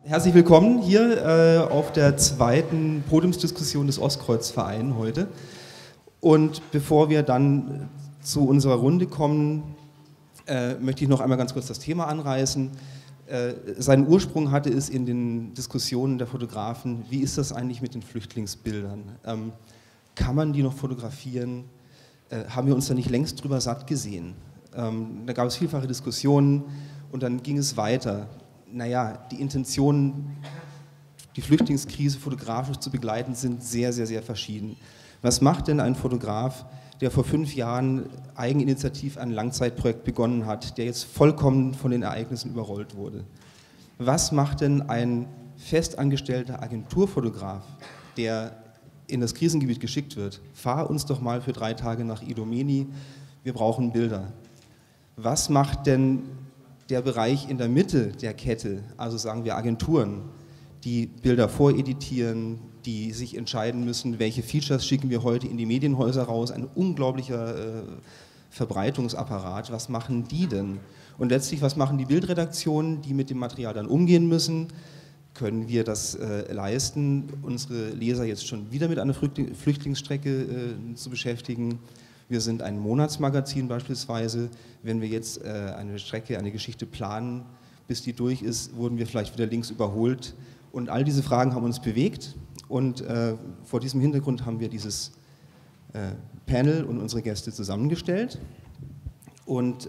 Herzlich willkommen hier auf der zweiten Podiumsdiskussion des Ostkreuz-Vereins heute. Und bevor wir dann zu unserer Runde kommen, möchte ich noch einmal ganz kurz das Thema anreißen. Seinen Ursprung hatte es in den Diskussionen der Fotografen, wie ist das eigentlich mit den Flüchtlingsbildern? Kann man die noch fotografieren? Haben wir uns da nicht längst drüber satt gesehen? Da gab es vielfache Diskussionen und dann ging es weiter. Naja, die Intentionen, die Flüchtlingskrise fotografisch zu begleiten, sind sehr, sehr, sehr verschieden. Was macht denn ein Fotograf, der vor 5 Jahren eigeninitiativ ein Langzeitprojekt begonnen hat, der jetzt vollkommen von den Ereignissen überrollt wurde? Was macht denn ein festangestellter Agenturfotograf, der in das Krisengebiet geschickt wird? Fahr uns doch mal für 3 Tage nach Idomeni, wir brauchen Bilder. Was macht denn der Bereich in der Mitte der Kette, also sagen wir Agenturen, die Bilder voreditieren, die sich entscheiden müssen, welche Features schicken wir heute in die Medienhäuser raus, ein unglaublicher Verbreitungsapparat, was machen die denn? Und letztlich, was machen die Bildredaktionen, die mit dem Material dann umgehen müssen? Können wir das leisten, unsere Leser jetzt schon wieder mit einer Flüchtlingsstrecke zu beschäftigen? Wir sind ein Monatsmagazin beispielsweise. Wenn wir jetzt eine Strecke, eine Geschichte planen, bis die durch ist, wurden wir vielleicht wieder links überholt. Und all diese Fragen haben uns bewegt. Und vor diesem Hintergrund haben wir dieses Panel und unsere Gäste zusammengestellt. Und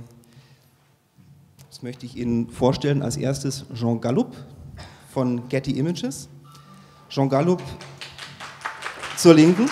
das möchte ich Ihnen vorstellen. Als erstes Jean Gallup von Getty Images. Jean Gallup zur Linken.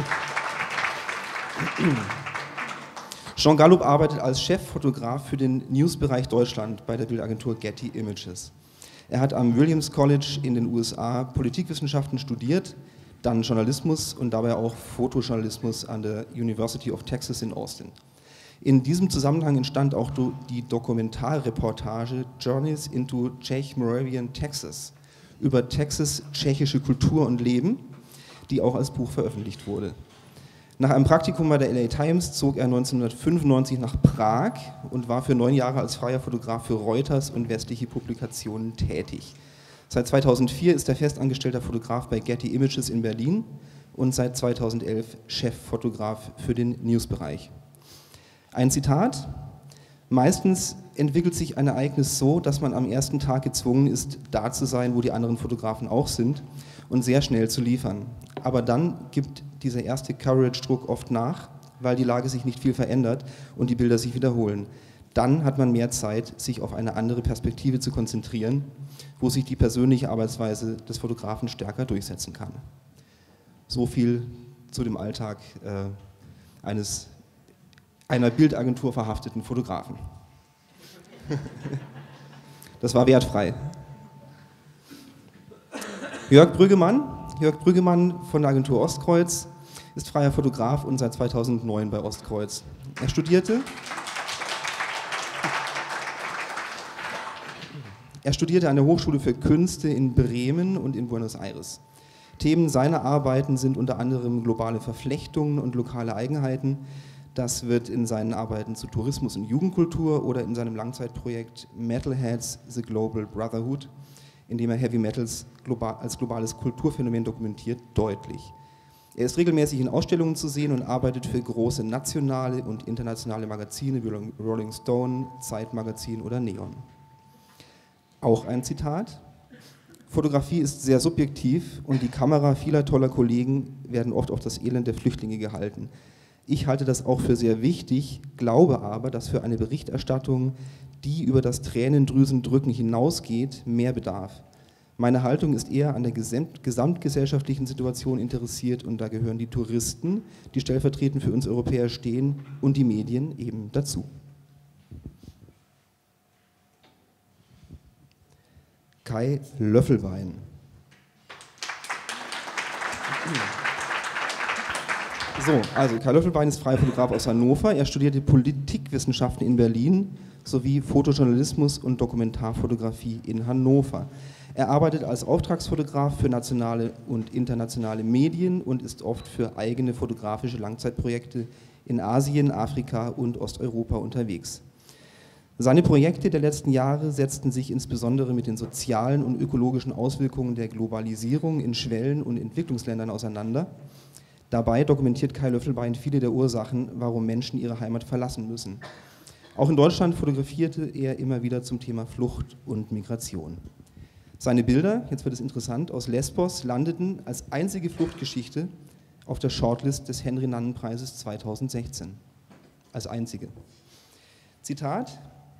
Jean Gallup arbeitet als Cheffotograf für den Newsbereich Deutschland bei der Bildagentur Getty Images. Er hat am Williams College in den USA Politikwissenschaften studiert, dann Journalismus und dabei auch Fotojournalismus an der University of Texas in Austin. In diesem Zusammenhang entstand auch die Dokumentarreportage Journeys into Czech Moravian Texas über Texas, tschechische Kultur und Leben, die auch als Buch veröffentlicht wurde. Nach einem Praktikum bei der LA Times zog er 1995 nach Prag und war für 9 Jahre als freier Fotograf für Reuters und westliche Publikationen tätig. Seit 2004 ist er festangestellter Fotograf bei Getty Images in Berlin und seit 2011 Cheffotograf für den Newsbereich. Ein Zitat: Meistens entwickelt sich ein Ereignis so, dass man am ersten Tag gezwungen ist, da zu sein, wo die anderen Fotografen auch sind und sehr schnell zu liefern. Aber dann gibt dieser erste Coverage-Druck oft nach, weil die Lage sich nicht viel verändert und die Bilder sich wiederholen. Dann hat man mehr Zeit, sich auf eine andere Perspektive zu konzentrieren, wo sich die persönliche Arbeitsweise des Fotografen stärker durchsetzen kann. So viel zu dem Alltag einer Bildagentur verhafteten Fotografen. Das war wertfrei. Jörg Brüggemann von der Agentur Ostkreuz ist freier Fotograf und seit 2009 bei Ostkreuz. Er studierte an der Hochschule für Künste in Bremen und in Buenos Aires. Themen seiner Arbeiten sind unter anderem globale Verflechtungen und lokale Eigenheiten. Das wird in seinen Arbeiten zu Tourismus und Jugendkultur oder in seinem Langzeitprojekt Metalheads, The Global Brotherhood, in dem er Heavy Metals als globales Kulturphänomen dokumentiert, deutlich. Er ist regelmäßig in Ausstellungen zu sehen und arbeitet für große nationale und internationale Magazine wie Rolling Stone, Zeitmagazin oder Neon. Auch ein Zitat: Fotografie ist sehr subjektiv und die Kamera vieler toller Kollegen werden oft auf das Elend der Flüchtlinge gehalten. Ich halte das auch für sehr wichtig, glaube aber, dass für eine Berichterstattung, die über das Tränendrüsendrücken hinausgeht, mehr bedarf. Meine Haltung ist eher an der gesamtgesellschaftlichen Situation interessiert und da gehören die Touristen, die stellvertretend für uns Europäer stehen, und die Medien eben dazu. Kai Löffelbein. So, also Kai Löffelbein ist freier Fotograf aus Hannover. Er studierte Politikwissenschaften in Berlin sowie Fotojournalismus und Dokumentarfotografie in Hannover. Er arbeitet als Auftragsfotograf für nationale und internationale Medien und ist oft für eigene fotografische Langzeitprojekte in Asien, Afrika und Osteuropa unterwegs. Seine Projekte der letzten Jahre setzten sich insbesondere mit den sozialen und ökologischen Auswirkungen der Globalisierung in Schwellen- und Entwicklungsländern auseinander. Dabei dokumentiert Kai Löffelbein viele der Ursachen, warum Menschen ihre Heimat verlassen müssen. Auch in Deutschland fotografierte er immer wieder zum Thema Flucht und Migration. Seine Bilder, jetzt wird es interessant, aus Lesbos landeten als einzige Fluchtgeschichte auf der Shortlist des Henry-Nannen-Preises 2016. Als einzige. Zitat: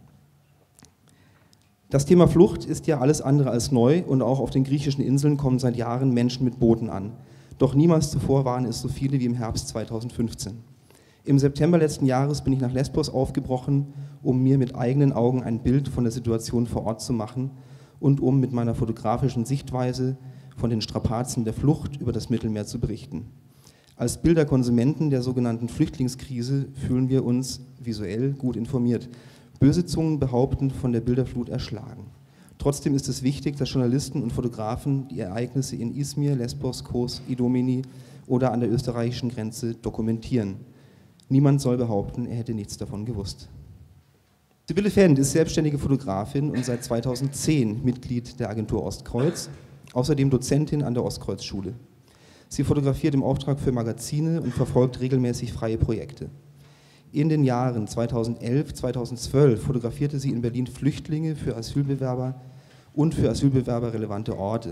Das Thema Flucht ist ja alles andere als neu und auch auf den griechischen Inseln kommen seit Jahren Menschen mit Booten an. Doch niemals zuvor waren es so viele wie im Herbst 2015. Im September letzten Jahres bin ich nach Lesbos aufgebrochen, um mir mit eigenen Augen ein Bild von der Situation vor Ort zu machen und um mit meiner fotografischen Sichtweise von den Strapazen der Flucht über das Mittelmeer zu berichten. Als Bilderkonsumenten der sogenannten Flüchtlingskrise fühlen wir uns visuell gut informiert. Böse Zungen behaupten, von der Bilderflut erschlagen. Trotzdem ist es wichtig, dass Journalisten und Fotografen die Ereignisse in Izmir, Lesbos, Kos, Idomeni oder an der österreichischen Grenze dokumentieren. Niemand soll behaupten, er hätte nichts davon gewusst. Sibylle Fendt ist selbstständige Fotografin und seit 2010 Mitglied der Agentur Ostkreuz, außerdem Dozentin an der Ostkreuzschule. Sie fotografiert im Auftrag für Magazine und verfolgt regelmäßig freie Projekte. In den Jahren 2011, 2012 fotografierte sie in Berlin Flüchtlinge für Asylbewerber und für Asylbewerber relevante Orte.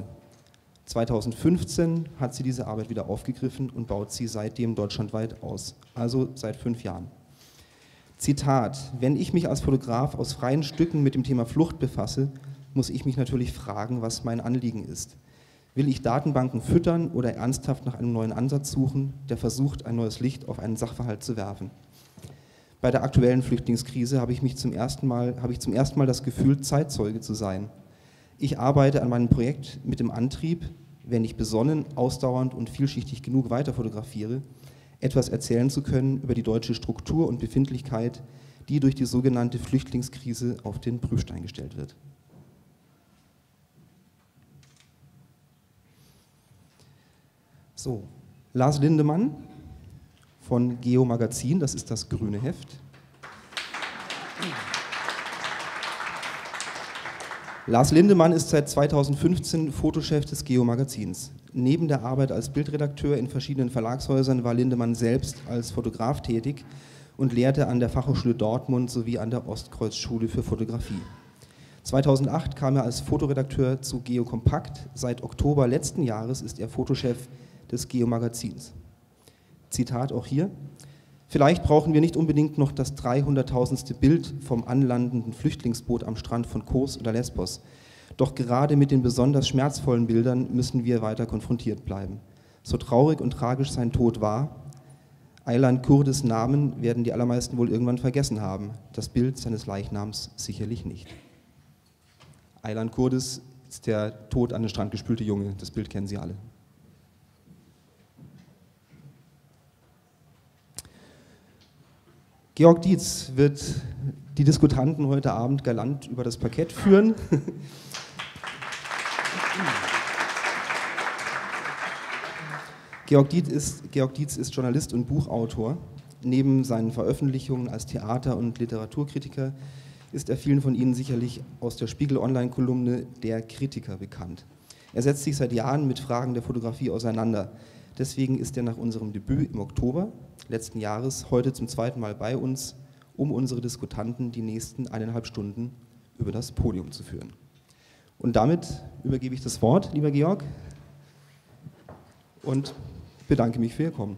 2015 hat sie diese Arbeit wieder aufgegriffen und baut sie seitdem deutschlandweit aus, also seit 5 Jahren. Zitat: Wenn ich mich als Fotograf aus freien Stücken mit dem Thema Flucht befasse, muss ich mich natürlich fragen, was mein Anliegen ist. Will ich Datenbanken füttern oder ernsthaft nach einem neuen Ansatz suchen, der versucht, ein neues Licht auf einen Sachverhalt zu werfen? Bei der aktuellen Flüchtlingskrise habe ich zum ersten Mal das Gefühl, Zeitzeuge zu sein. Ich arbeite an meinem Projekt mit dem Antrieb, wenn ich besonnen, ausdauernd und vielschichtig genug weiter fotografiere, etwas erzählen zu können über die deutsche Struktur und Befindlichkeit, die durch die sogenannte Flüchtlingskrise auf den Prüfstein gestellt wird. So, Lars Lindemann von Geo Magazin, das ist das grüne Heft. Lars Lindemann ist seit 2015 Fotochef des Geo Magazins. Neben der Arbeit als Bildredakteur in verschiedenen Verlagshäusern war Lindemann selbst als Fotograf tätig und lehrte an der Fachhochschule Dortmund sowie an der Ostkreuzschule für Fotografie. 2008 kam er als Fotoredakteur zu Geo Kompakt. Seit Oktober letzten Jahres ist er Fotochef des Geo Magazins. Zitat auch hier: Vielleicht brauchen wir nicht unbedingt noch das 300.000. Bild vom anlandenden Flüchtlingsboot am Strand von Kos oder Lesbos. Doch gerade mit den besonders schmerzvollen Bildern müssen wir weiter konfrontiert bleiben. So traurig und tragisch sein Tod war, Aylan Kurdes Namen werden die allermeisten wohl irgendwann vergessen haben. Das Bild seines Leichnams sicherlich nicht. Aylan Kurdes ist der tot an den Strand gespülte Junge. Das Bild kennen Sie alle. Georg Dietz wird die Diskutanten heute Abend galant über das Parkett führen. Georg Dietz ist Journalist und Buchautor. Neben seinen Veröffentlichungen als Theater- und Literaturkritiker ist er vielen von Ihnen sicherlich aus der Spiegel-Online-Kolumne Der Kritiker bekannt. Er setzt sich seit Jahren mit Fragen der Fotografie auseinander. Deswegen ist er nach unserem Debüt im Oktober letzten Jahres heute zum 2. Mal bei uns, um unsere Diskutanten die nächsten 1,5 Stunden über das Podium zu führen. Und damit übergebe ich das Wort, lieber Georg, und bedanke mich für Ihr Kommen.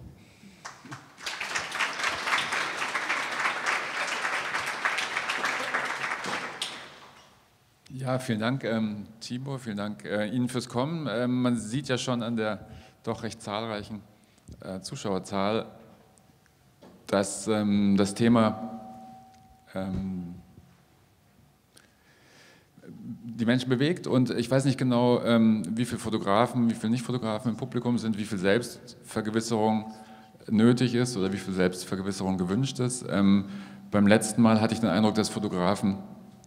Ja, vielen Dank, Tibor, vielen Dank Ihnen fürs Kommen. Man sieht ja schon an der doch recht zahlreichen Zuschauerzahl, dass das Thema die Menschen bewegt, und ich weiß nicht genau, wie viele Fotografen, wie viele Nicht-Fotografen im Publikum sind, wie viel Selbstvergewisserung nötig ist oder wie viel Selbstvergewisserung gewünscht ist. Beim letzten Mal hatte ich den Eindruck, dass Fotografen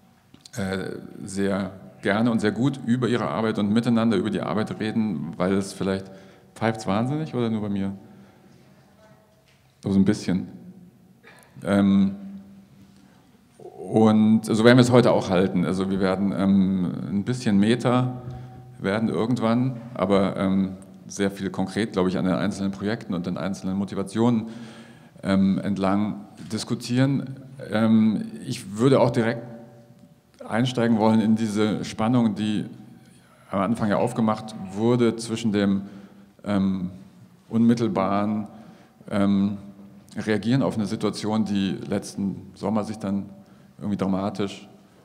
sehr gerne und sehr gut über ihre Arbeit und miteinander über die Arbeit reden, weil es vielleicht pfeift's wahnsinnig oder nur bei mir? So ein bisschen. Und so werden wir es heute auch halten. Also wir werden ein bisschen Meta werden irgendwann, aber sehr viel konkret, glaube ich, an den einzelnen Projekten und den einzelnen Motivationen entlang diskutieren. Ich würde auch direkt einsteigen wollen in diese Spannung, die am Anfang ja aufgemacht wurde zwischen dem unmittelbaren Reagieren auf eine Situation, die letzten Sommer sich dann irgendwie dramatisch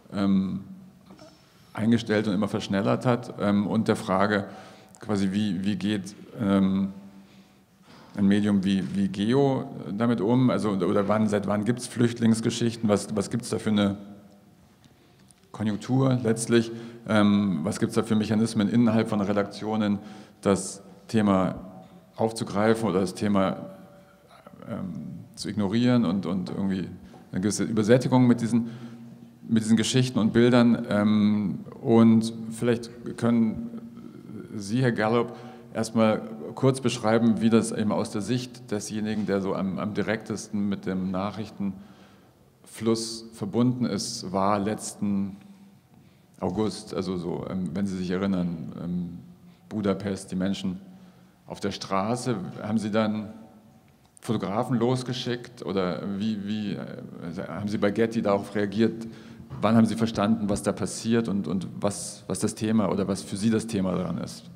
eingestellt und immer verschnellert hat, und der Frage quasi, wie geht ein Medium wie Geo damit um, also oder seit wann gibt es Flüchtlingsgeschichten, was gibt es da für eine Konjunktur letztlich, was gibt es da für Mechanismen innerhalb von Redaktionen, das Thema aufzugreifen oder das Thema zu ignorieren und irgendwie eine gewisse Übersättigung mit diesen Geschichten und Bildern. Und vielleicht können Sie, Herr Gallup, erstmal kurz beschreiben, wie das eben aus der Sicht desjenigen, der so am direktesten mit dem Nachrichtenfluss verbunden ist, war letzten August, also so, wenn Sie sich erinnern, Budapest, die Menschen auf der Straße. Haben Sie dann Fotografen losgeschickt oder wie haben Sie bei Getty darauf reagiert? Wann haben Sie verstanden, was da passiert und was das Thema oder was für Sie das Thema daran ist?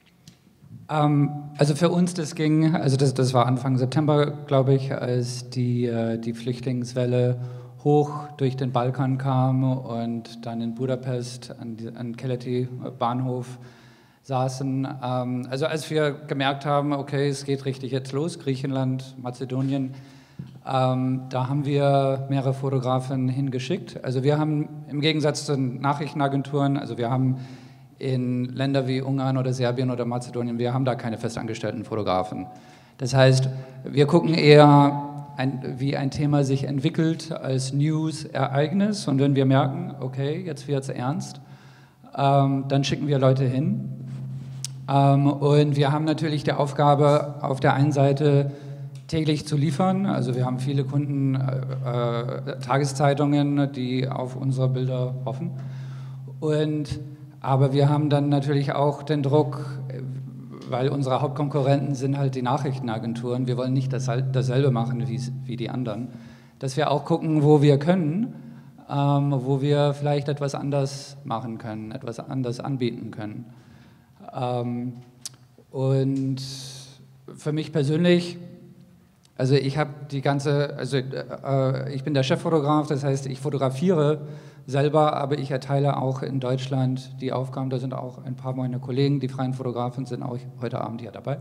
Also für uns, das war Anfang September, glaube ich, als die Flüchtlingswelle hoch durch den Balkan kam und dann in Budapest an Keleti Bahnhof saßen. Also als wir gemerkt haben, okay, es geht richtig jetzt los, Griechenland, Mazedonien, da haben wir mehrere Fotografen hingeschickt. Also wir haben im Gegensatz zu den Nachrichtenagenturen, also wir haben in Ländern wie Ungarn oder Serbien oder Mazedonien, wir haben da keine festangestellten Fotografen. Das heißt, wir gucken eher, wie ein Thema sich entwickelt als News-Ereignis, und wenn wir merken, okay, jetzt wird es ernst, dann schicken wir Leute hin. Und wir haben natürlich die Aufgabe, auf der einen Seite täglich zu liefern. Also wir haben viele Kunden, Tageszeitungen, die auf unsere Bilder hoffen. Aber wir haben dann natürlich auch den Druck, weil unsere Hauptkonkurrenten sind halt die Nachrichtenagenturen. Wir wollen nicht dasselbe machen wie die anderen. Dass wir auch gucken, wo wir können, wo wir vielleicht etwas anders machen können, etwas anders anbieten können. Und für mich persönlich, also ich habe ich bin der Cheffotograf, das heißt, ich fotografiere selber, aber ich erteile auch in Deutschland die Aufgaben. Da sind auch ein paar meiner Kollegen, die freien Fotografen, sind auch heute Abend hier dabei.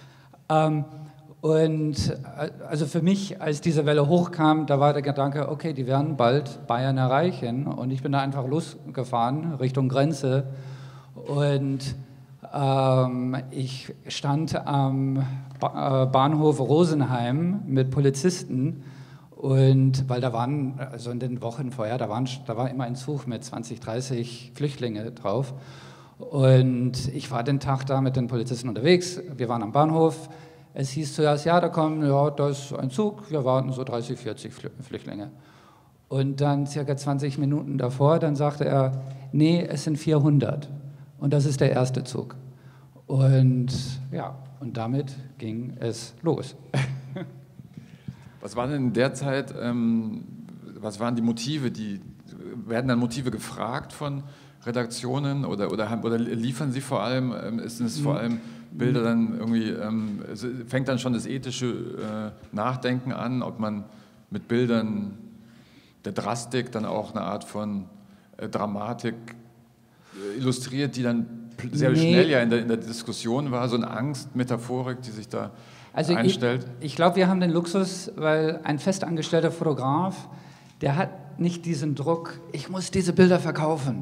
Und also für mich, als diese Welle hochkam, da war der Gedanke, okay, die werden bald Bayern erreichen, und ich bin da einfach losgefahren Richtung Grenze, und ich stand am Bahnhof Rosenheim mit Polizisten, und weil da waren, also in den Wochen vorher, da war immer ein Zug mit 20, 30 Flüchtlinge drauf, und ich war den Tag da mit den Polizisten unterwegs, wir waren am Bahnhof, es hieß zuerst, ja, da ist ein Zug, wir warten so 30, 40 Flüchtlinge. Und dann circa 20 Minuten davor, dann sagte er, nee, es sind 400. Und das ist der erste Zug. Und ja, und damit ging es los. Was waren denn derzeit, was waren die Motive, werden dann Motive gefragt von Redaktionen oder liefern Sie vor allem, ist es vor allem Bilder dann irgendwie, fängt dann schon das ethische Nachdenken an, ob man mit Bildern der Drastik dann auch eine Art von Dramatik illustriert, die dann sehr schnell ja in der Diskussion war, so eine Angstmetaphorik, die sich da einstellt? Ich glaube, wir haben den Luxus, weil ein festangestellter Fotograf, der hat nicht diesen Druck, ich muss diese Bilder verkaufen.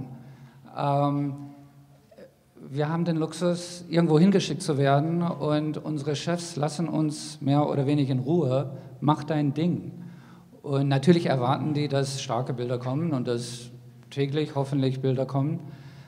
Wir haben den Luxus, irgendwo hingeschickt zu werden, und unsere Chefs lassen uns mehr oder weniger in Ruhe, mach dein Ding. Und natürlich erwarten die, dass starke Bilder kommen und dass täglich hoffentlich Bilder kommen.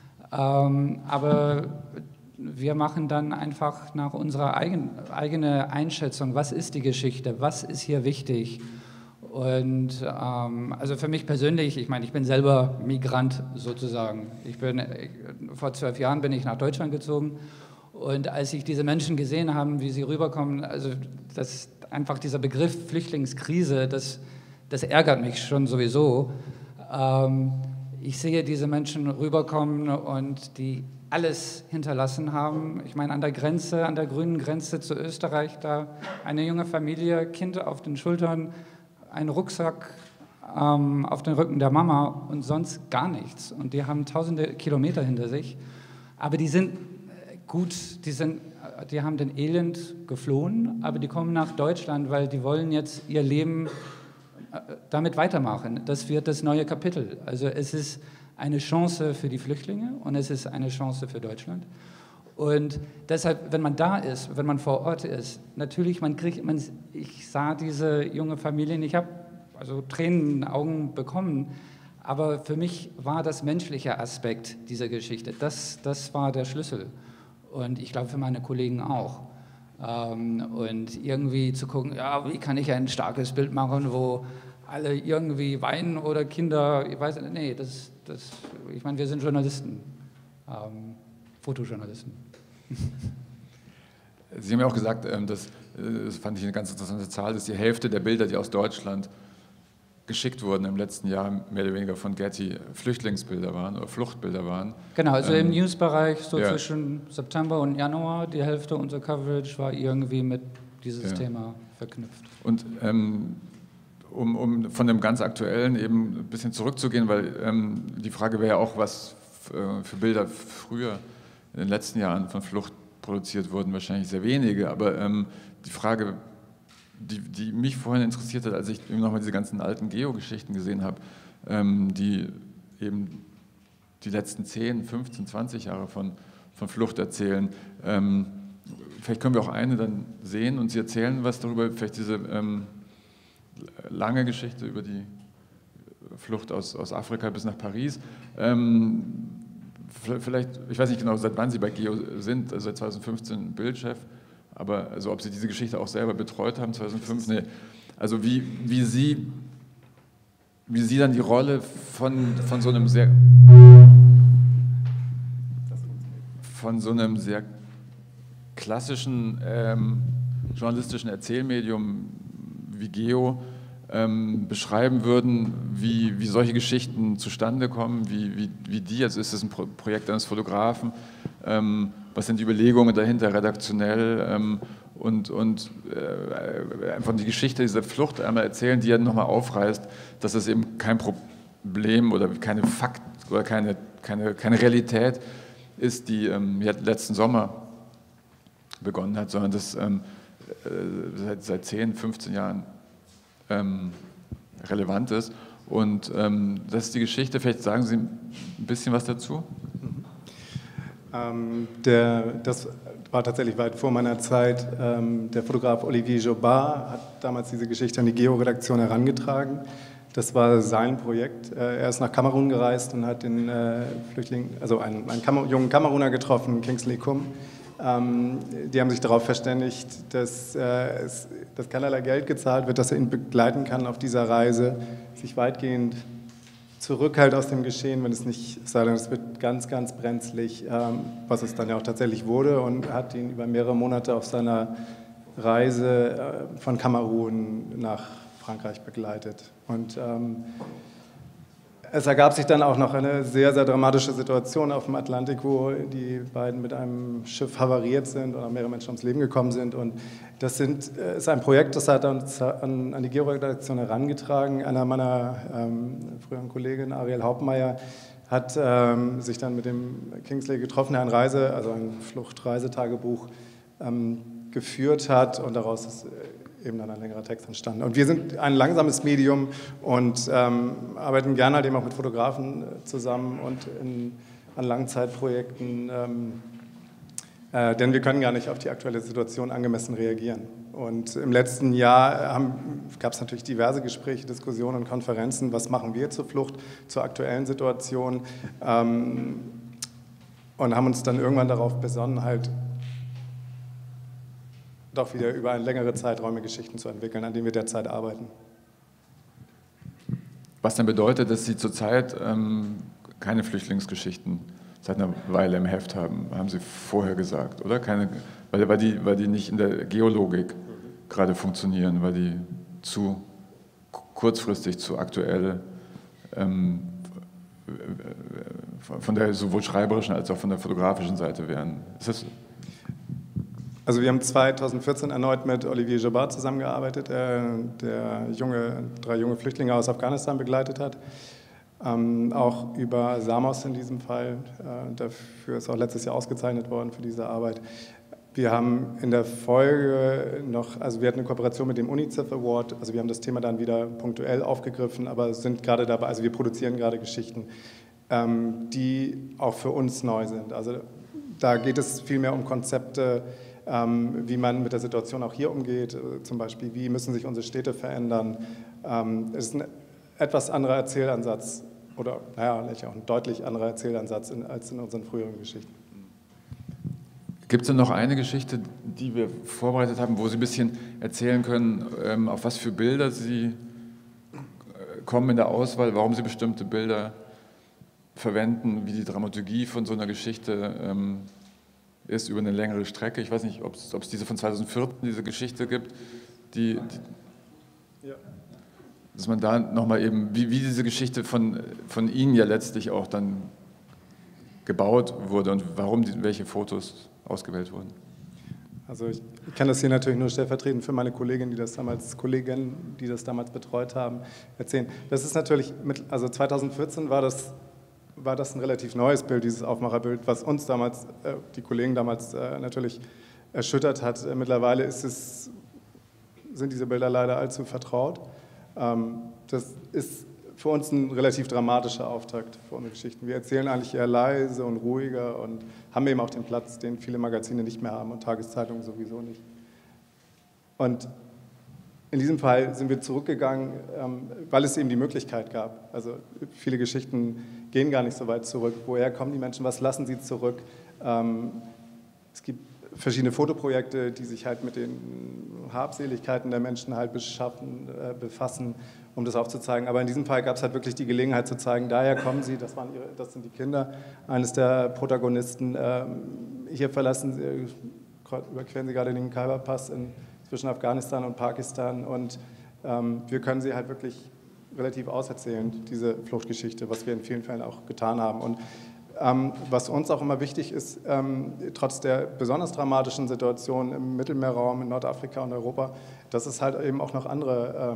Aber wir machen dann einfach nach unserer eigenen Einschätzung, was ist die Geschichte, was ist hier wichtig. Und also für mich persönlich, ich meine, ich bin selber Migrant sozusagen. Vor 12 Jahren bin ich nach Deutschland gezogen und als ich diese Menschen gesehen habe, wie sie rüberkommen, also einfach dieser Begriff Flüchtlingskrise, das ärgert mich schon sowieso. Ich sehe diese Menschen rüberkommen und die alles hinterlassen haben. Ich meine, an der Grenze, an der grünen Grenze zu Österreich, da eine junge Familie, Kind auf den Schultern, ein Rucksack auf den Rücken der Mama und sonst gar nichts. Und die haben tausende Kilometer hinter sich. Aber die sind gut, die haben den Elend geflohen, aber die kommen nach Deutschland, weil die wollen jetzt ihr Leben damit weitermachen. Das wird das neue Kapitel. Also es ist eine Chance für die Flüchtlinge und es ist eine Chance für Deutschland. Und deshalb, wenn man da ist, wenn man vor Ort ist, natürlich, ich sah diese junge Familie, ich habe also Tränen in den Augen bekommen, aber für mich war das menschliche Aspekt dieser Geschichte, das war der Schlüssel. Und ich glaube für meine Kollegen auch. Und irgendwie zu gucken, ja, wie kann ich ein starkes Bild machen, wo alle irgendwie weinen oder Kinder, ich weiß nicht, nee, ich meine, wir sind Journalisten, Fotojournalisten. Sie haben ja auch gesagt, das fand ich eine ganz interessante Zahl, dass die Hälfte der Bilder, die aus Deutschland geschickt wurden im letzten Jahr, mehr oder weniger von Getty Flüchtlingsbilder waren oder Fluchtbilder waren. Genau, also im Newsbereich so zwischen September und Januar, die Hälfte unserer Coverage war irgendwie mit dieses Thema verknüpft. Und um von dem ganz Aktuellen eben ein bisschen zurückzugehen, weil die Frage wäre ja auch, was für Bilder früher in den letzten Jahren von Flucht produziert wurden, wahrscheinlich sehr wenige, aber die Frage, die mich vorhin interessiert hat, als ich nochmal diese ganzen alten Geo-Geschichten gesehen habe, die eben die letzten 10, 15, 20 Jahre von Flucht erzählen. Vielleicht können wir auch eine dann sehen und Sie erzählen was darüber, vielleicht diese lange Geschichte über die Flucht aus Afrika bis nach Paris. Vielleicht, ich weiß nicht genau, seit wann Sie bei Geo sind, also seit 2015 Bildchef, aber also ob Sie diese Geschichte auch selber betreut haben, 2005, nee. Also wie Sie dann die Rolle von so einem sehr klassischen journalistischen Erzählmedium wie Geo beschreiben würden, wie solche Geschichten zustande kommen, wie die, also ist das ein Projekt eines Fotografen, was sind die Überlegungen dahinter redaktionell und einfach die Geschichte dieser Flucht einmal erzählen, die ja nochmal aufreißt, dass es eben kein Problem oder keine Fakt oder keine Realität ist, die letzten Sommer begonnen hat, sondern das seit 10, 15 Jahren relevant ist. Und das ist die Geschichte, vielleicht sagen Sie ein bisschen was dazu? Das war tatsächlich weit vor meiner Zeit. Der Fotograf Olivier Jobard hat damals diese Geschichte an die Geo-Redaktion herangetragen. Das war sein Projekt. Er ist nach Kamerun gereist und hat den Flüchtling, also einen jungen Kameruner getroffen, Kingsley Kum. Die haben sich darauf verständigt, dass keinerlei Geld gezahlt wird, dass er ihn begleiten kann auf dieser Reise, sich weitgehend zurückhält aus dem Geschehen, wenn es nicht sei, denn es wird ganz, ganz brenzlig, was es dann ja auch tatsächlich wurde, und hat ihn über mehrere Monate auf seiner Reise von Kamerun nach Frankreich begleitet. Und es ergab sich dann auch noch eine sehr, sehr dramatische Situation auf dem Atlantik, wo die beiden mit einem Schiff havariert sind und auch mehrere Menschen ums Leben gekommen sind. Und das ist ein Projekt, das hat uns an die Geo-Redaktion herangetragen. Einer meiner früheren Kolleginnen, Ariel Hauptmeier, hat sich dann mit dem Kingsley getroffen, der ein Fluchtreisetagebuch geführt hat, und daraus ist eben dann ein längerer Text entstanden. Und wir sind ein langsames Medium und arbeiten gerne halt eben auch mit Fotografen zusammen und an Langzeitprojekten, denn wir können gar nicht auf die aktuelle Situation angemessen reagieren. Und im letzten Jahr gab es natürlich diverse Gespräche, Diskussionen und Konferenzen, was machen wir zur Flucht, zur aktuellen Situation, und haben uns dann irgendwann darauf besonnen, halt doch wieder über eine längere Zeiträume Geschichten zu entwickeln, an denen wir derzeit arbeiten. Was dann bedeutet, dass Sie zurzeit keine Flüchtlingsgeschichten seit einer Weile im Heft haben Sie vorher gesagt, oder? Weil die nicht in der Geologik gerade funktionieren, weil die zu kurzfristig, zu aktuell von der sowohl schreiberischen als auch von der fotografischen Seite wären. Also wir haben 2014 erneut mit Olivier Jabbar zusammengearbeitet, der 3 junge Flüchtlinge aus Afghanistan begleitet hat. Auch über Samos in diesem Fall. Dafür ist auch letztes Jahr ausgezeichnet worden für diese Arbeit. Wir haben in der Folge wir hatten eine Kooperation mit dem UNICEF Award, also wir haben das Thema dann wieder punktuell aufgegriffen, aber sind gerade dabei, also wir produzieren gerade Geschichten, die auch für uns neu sind. Also da geht es vielmehr um Konzepte, wie man mit der Situation auch hier umgeht, zum Beispiel, wie müssen sich unsere Städte verändern. Es ist ein etwas anderer Erzählansatz oder auch ein deutlich anderer Erzählansatz als in unseren früheren Geschichten. Gibt es denn noch eine Geschichte, die wir vorbereitet haben, wo Sie ein bisschen erzählen können, auf was für Bilder Sie kommen in der Auswahl, warum Sie bestimmte Bilder verwenden, wie die Dramaturgie von so einer Geschichte ist über eine längere Strecke? Ich weiß nicht, ob es diese von 2014, diese Geschichte gibt, ja. Dass man da nochmal eben, wie diese Geschichte von Ihnen ja letztlich auch dann gebaut wurde und warum welche Fotos ausgewählt wurden. Also ich kann das hier natürlich nur stellvertretend für meine Kolleginnen, die das damals betreut haben, erzählen. Das ist natürlich, also 2014 war das ein relativ neues Bild, dieses Aufmacherbild, was uns damals, die Kollegen damals natürlich erschüttert hat. Mittlerweile sind diese Bilder leider allzu vertraut. Das ist für uns ein relativ dramatischer Auftakt für unsere Geschichten. Wir erzählen eigentlich eher leise und ruhiger und haben eben auch den Platz, den viele Magazine nicht mehr haben und Tageszeitungen sowieso nicht. Und in diesem Fall sind wir zurückgegangen, weil es eben die Möglichkeit gab. Also viele Geschichten gehen gar nicht so weit zurück. Woher kommen die Menschen? Was lassen sie zurück? Es gibt verschiedene Fotoprojekte, die sich halt mit den Habseligkeiten der Menschen halt befassen, um das aufzuzeigen. Aber in diesem Fall gab es halt wirklich die Gelegenheit zu zeigen, daher kommen sie, das sind die Kinder eines der Protagonisten. Hier überqueren sie gerade den Khyber-Pass zwischen Afghanistan und Pakistan und wir können sie halt wirklich relativ auserzählen, diese Fluchtgeschichte, was wir in vielen Fällen auch getan haben. Und was uns auch immer wichtig ist, trotz der besonders dramatischen Situation im Mittelmeerraum, in Nordafrika und Europa, dass es halt eben auch noch andere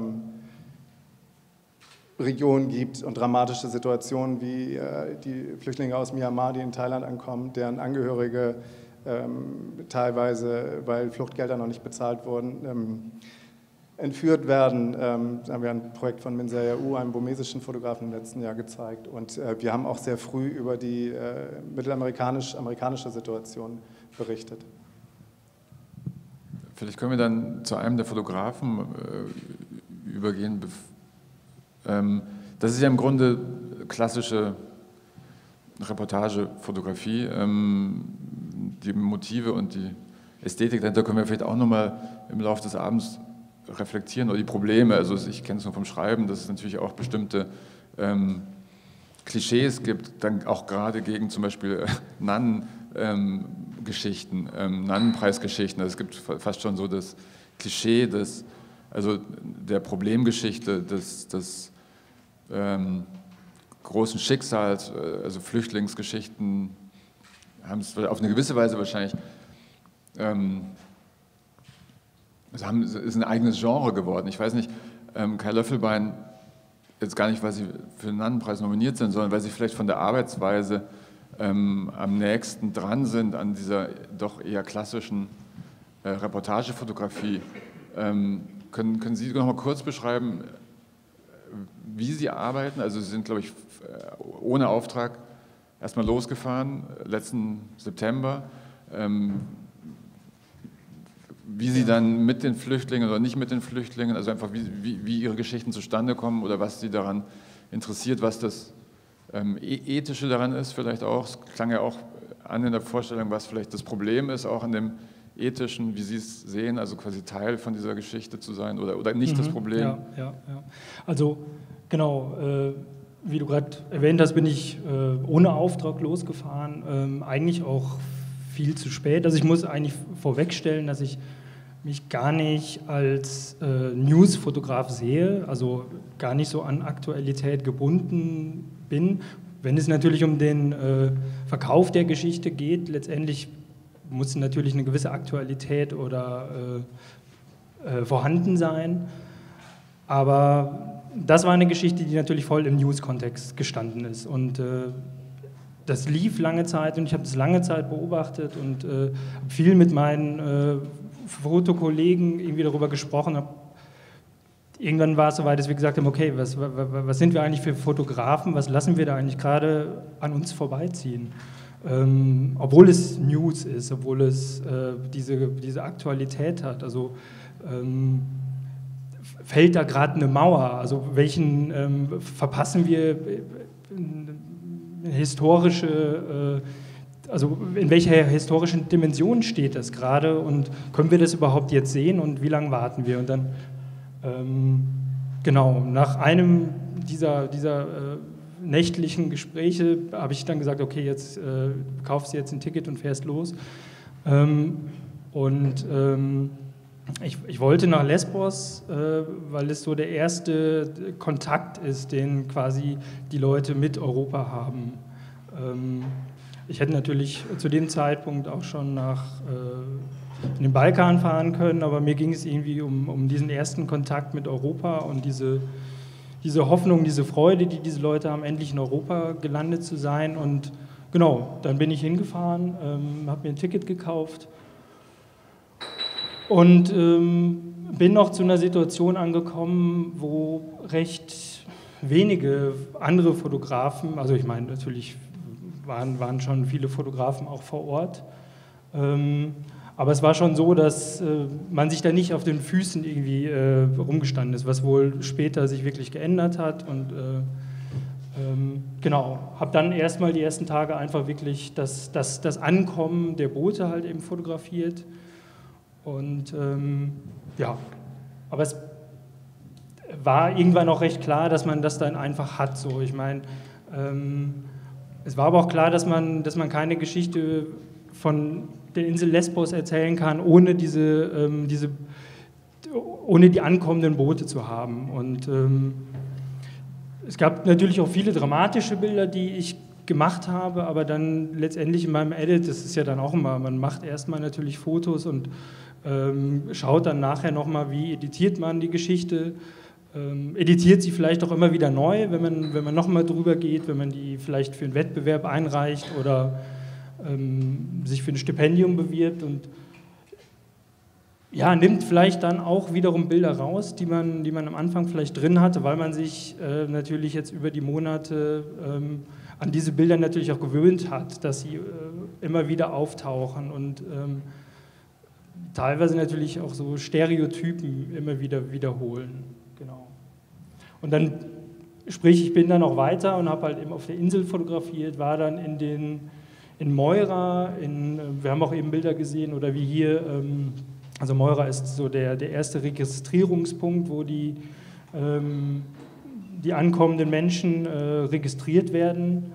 Regionen gibt und dramatische Situationen wie die Flüchtlinge aus Myanmar, die in Thailand ankommen, deren Angehörige teilweise, weil Fluchtgelder noch nicht bezahlt wurden, entführt werden. Da haben wir ein Projekt von Min Sayau, einem burmesischen Fotografen, im letzten Jahr gezeigt. Und wir haben auch sehr früh über die mittelamerikanische Situation berichtet. Vielleicht können wir dann zu einem der Fotografen übergehen. Das ist ja im Grunde klassische Reportagefotografie. Die Motive und die Ästhetik dahinter können wir vielleicht auch nochmal im Laufe des Abends reflektieren oder die Probleme. Also ich kenne es nur vom Schreiben, dass es natürlich auch bestimmte Klischees gibt, dann auch gerade gegen zum Beispiel Nannengeschichten, Nannenpreisgeschichten. Also es gibt fast schon so das Klischee also der Problemgeschichte des großen Schicksals, also Flüchtlingsgeschichten haben es auf eine gewisse Weise wahrscheinlich ist ein eigenes Genre geworden. Ich weiß nicht, Kai Löffelbein, jetzt gar nicht, weil sie für den Nannenpreis nominiert sind, sondern weil sie vielleicht von der Arbeitsweise am nächsten dran sind an dieser doch eher klassischen Reportagefotografie. Können Sie noch mal kurz beschreiben, wie Sie arbeiten? Also Sie sind, glaube ich, ohne Auftrag erstmal losgefahren, letzten September. Wie Sie dann mit den Flüchtlingen oder nicht mit den Flüchtlingen, also einfach wie Ihre Geschichten zustande kommen oder was Sie daran interessiert, was das Ethische daran ist vielleicht auch. Es klang ja auch an in der Vorstellung, was vielleicht das Problem ist, auch in ethischen, wie Sie es sehen, also quasi Teil von dieser Geschichte zu sein oder nicht das Problem? Ja. Also genau, wie du gerade erwähnt hast, bin ich ohne Auftrag losgefahren, eigentlich auch viel zu spät. Also ich muss eigentlich vorwegstellen, dass ich mich gar nicht als Newsfotograf sehe, also gar nicht so an Aktualität gebunden bin. Wenn es natürlich um den Verkauf der Geschichte geht, letztendlich muss natürlich eine gewisse Aktualität oder vorhanden sein. Aber das war eine Geschichte, die natürlich voll im News-Kontext gestanden ist. Und das lief lange Zeit und ich habe es lange Zeit beobachtet und viel mit meinen Fotokollegen irgendwie darüber gesprochen habe. Irgendwann war es soweit, dass wir gesagt haben, okay, was sind wir eigentlich für Fotografen, was lassen wir da eigentlich gerade an uns vorbeiziehen? Obwohl es News ist, obwohl es diese Aktualität hat, also fällt da gerade eine Mauer, also verpassen wir historische, also in welcher historischen Dimension steht das gerade und können wir das überhaupt jetzt sehen und wie lange warten wir? Und dann, genau, nach einem dieser nächtlichen Gespräche habe ich dann gesagt, okay, jetzt kaufst du jetzt ein Ticket und fährst los. Ich wollte nach Lesbos, weil es so der erste Kontakt ist, den quasi die Leute mit Europa haben. Ich hätte natürlich zu dem Zeitpunkt auch schon in den Balkan fahren können, aber mir ging es irgendwie um diesen ersten Kontakt mit Europa und diese Hoffnung, diese Freude, die diese Leute haben, endlich in Europa gelandet zu sein. Und genau, dann bin ich hingefahren, habe mir ein Ticket gekauft und bin noch zu einer Situation angekommen, wo recht wenige andere Fotografen, also ich meine natürlich waren schon viele Fotografen auch vor Ort, aber es war schon so, dass man sich da nicht auf den Füßen irgendwie rumgestanden ist, was wohl später sich wirklich geändert hat. Und genau, habe dann erstmal die ersten Tage einfach wirklich das Ankommen der Boote halt eben fotografiert. Und ja, aber es war irgendwann auch recht klar, dass man das dann einfach hat. So, ich meine, es war aber auch klar, dass man keine Geschichte von der Insel Lesbos erzählen kann, ohne ohne die ankommenden Boote zu haben. Und es gab natürlich auch viele dramatische Bilder, die ich gemacht habe, aber dann letztendlich in meinem Edit, das ist ja dann auch immer, man macht erstmal natürlich Fotos und schaut dann nachher nochmal, wie editiert man die Geschichte, editiert sie vielleicht auch immer wieder neu, wenn man nochmal drüber geht, wenn man die vielleicht für einen Wettbewerb einreicht oder sich für ein Stipendium bewirbt und ja, nimmt vielleicht dann auch wiederum Bilder raus, die man am Anfang vielleicht drin hatte, weil man sich natürlich jetzt über die Monate an diese Bilder natürlich auch gewöhnt hat, dass sie immer wieder auftauchen und teilweise natürlich auch so Stereotypen immer wieder wiederholen. Genau. Und dann, sprich, ich bin dann auch weiter und habe halt eben auf der Insel fotografiert, war dann in Moira, wir haben auch eben Bilder gesehen, oder wie hier, also Moira ist so der erste Registrierungspunkt, wo die ankommenden Menschen registriert werden.